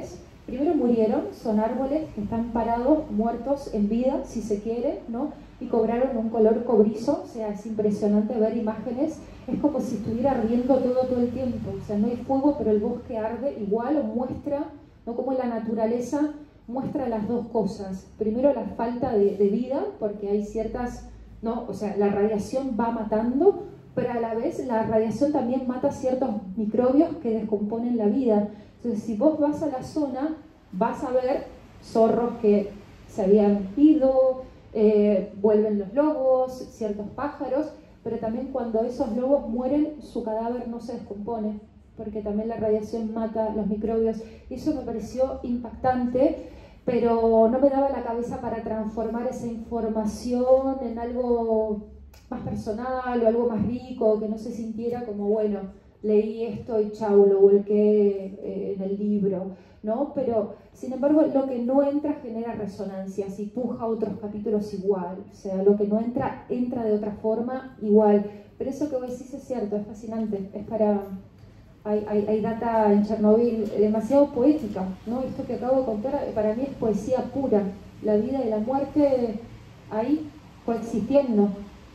primero murieron, son árboles que están parados, muertos en vida, si se quiere, ¿no? Y cobraron un color cobrizo, o sea, es impresionante ver imágenes, es como si estuviera ardiendo todo todo el tiempo, o sea, no hay fuego, pero el bosque arde igual, o muestra, ¿no? Como la naturaleza muestra las dos cosas, primero la falta de, de vida, porque hay ciertas, ¿no? O sea, la radiación va matando, pero a la vez la radiación también mata ciertos microbios que descomponen la vida. Entonces, si vos vas a la zona, vas a ver zorros que se habían ido, eh, vuelven los lobos, ciertos pájaros, pero también cuando esos lobos mueren, su cadáver no se descompone, porque también la radiación mata los microbios. Y eso me pareció impactante, pero no me daba la cabeza para transformar esa información en algo más personal o algo más rico, que no se sintiera como, bueno, leí esto y chau, lo volqué eh, en el libro, ¿no? Pero, sin embargo, lo que no entra genera resonancias y puja otros capítulos igual, o sea, lo que no entra, entra de otra forma igual. Pero eso que vos decís es cierto, es fascinante, es para... Hay, hay, hay data en Chernobyl demasiado poética, ¿no? Esto que acabo de contar para mí es poesía pura, la vida y la muerte ahí coexistiendo.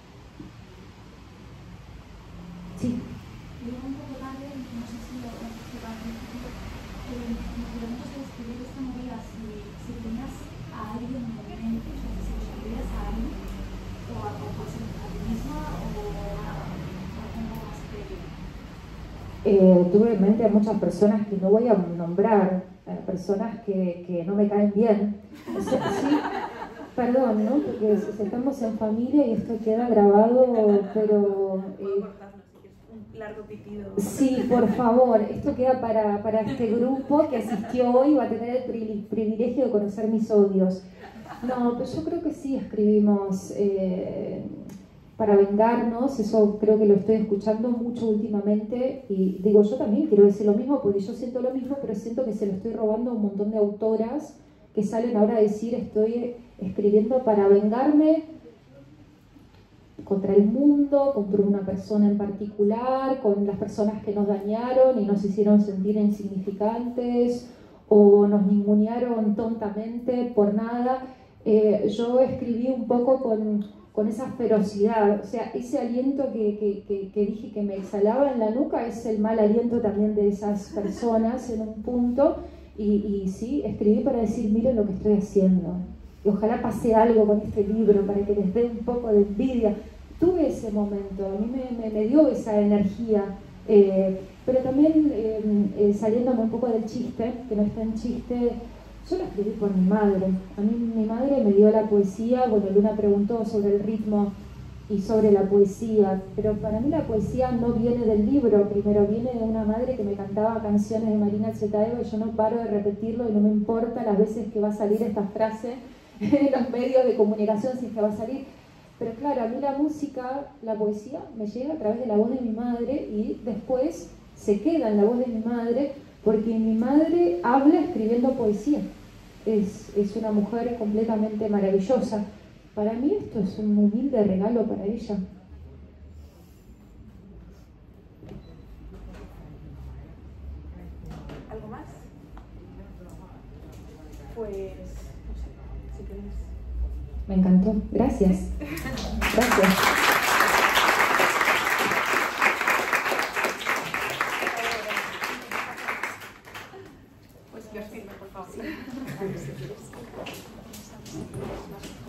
Sí. Yo un poco tarde, no sé si lo explicaste un poquito, eh, me pregunto si escribir esta novela, si, si tenías a alguien en mente, o sea, si lo escribías a alguien, o a, o a, a ti misma, o a, a algo más previo. Eh, tuve en mente a muchas personas que no voy a nombrar, eh, personas que, que no me caen bien. O sea, sí, perdón, ¿no? Porque estamos en familia y esto queda grabado, pero... Eh, largo pitido. Sí, por favor, esto queda para, para este grupo que asistió hoy y va a tener el privilegio de conocer mis odios. No, pero yo creo que sí escribimos eh, para vengarnos, eso creo que lo estoy escuchando mucho últimamente y digo, yo también quiero decir lo mismo porque yo siento lo mismo, pero siento que se lo estoy robando a un montón de autoras que salen ahora a decir estoy escribiendo para vengarme contra el mundo, contra una persona en particular, con las personas que nos dañaron y nos hicieron sentir insignificantes o nos ningunearon tontamente por nada. Eh, yo escribí un poco con, con esa ferocidad, o sea, ese aliento que, que, que, que dije que me exhalaba en la nuca es el mal aliento también de esas personas en un punto y, y sí, escribí para decir, miren lo que estoy haciendo. Y ojalá pase algo con este libro para que les dé un poco de envidia. Tuve ese momento, a mí me, me, me dio esa energía, eh, pero también eh, eh, saliéndome un poco del chiste, que no está en chiste, yo lo escribí por mi madre. A mí mi madre me dio la poesía, bueno, Luna preguntó sobre el ritmo y sobre la poesía, pero para mí la poesía no viene del libro, primero viene de una madre que me cantaba canciones de Marina Tsvetaeva y yo no paro de repetirlo y no me importa las veces que va a salir esta frase en los medios de comunicación si es que va a salir. Pero claro, a mí la música, la poesía, me llega a través de la voz de mi madre y después se queda en la voz de mi madre porque mi madre habla escribiendo poesía. Es, es una mujer completamente maravillosa. Para mí esto es un humilde regalo para ella. ¿Algo más? Pues, no sé, si quieres... Me encantó. Gracias. Gracias. Pues que os firme, por favor. Sí.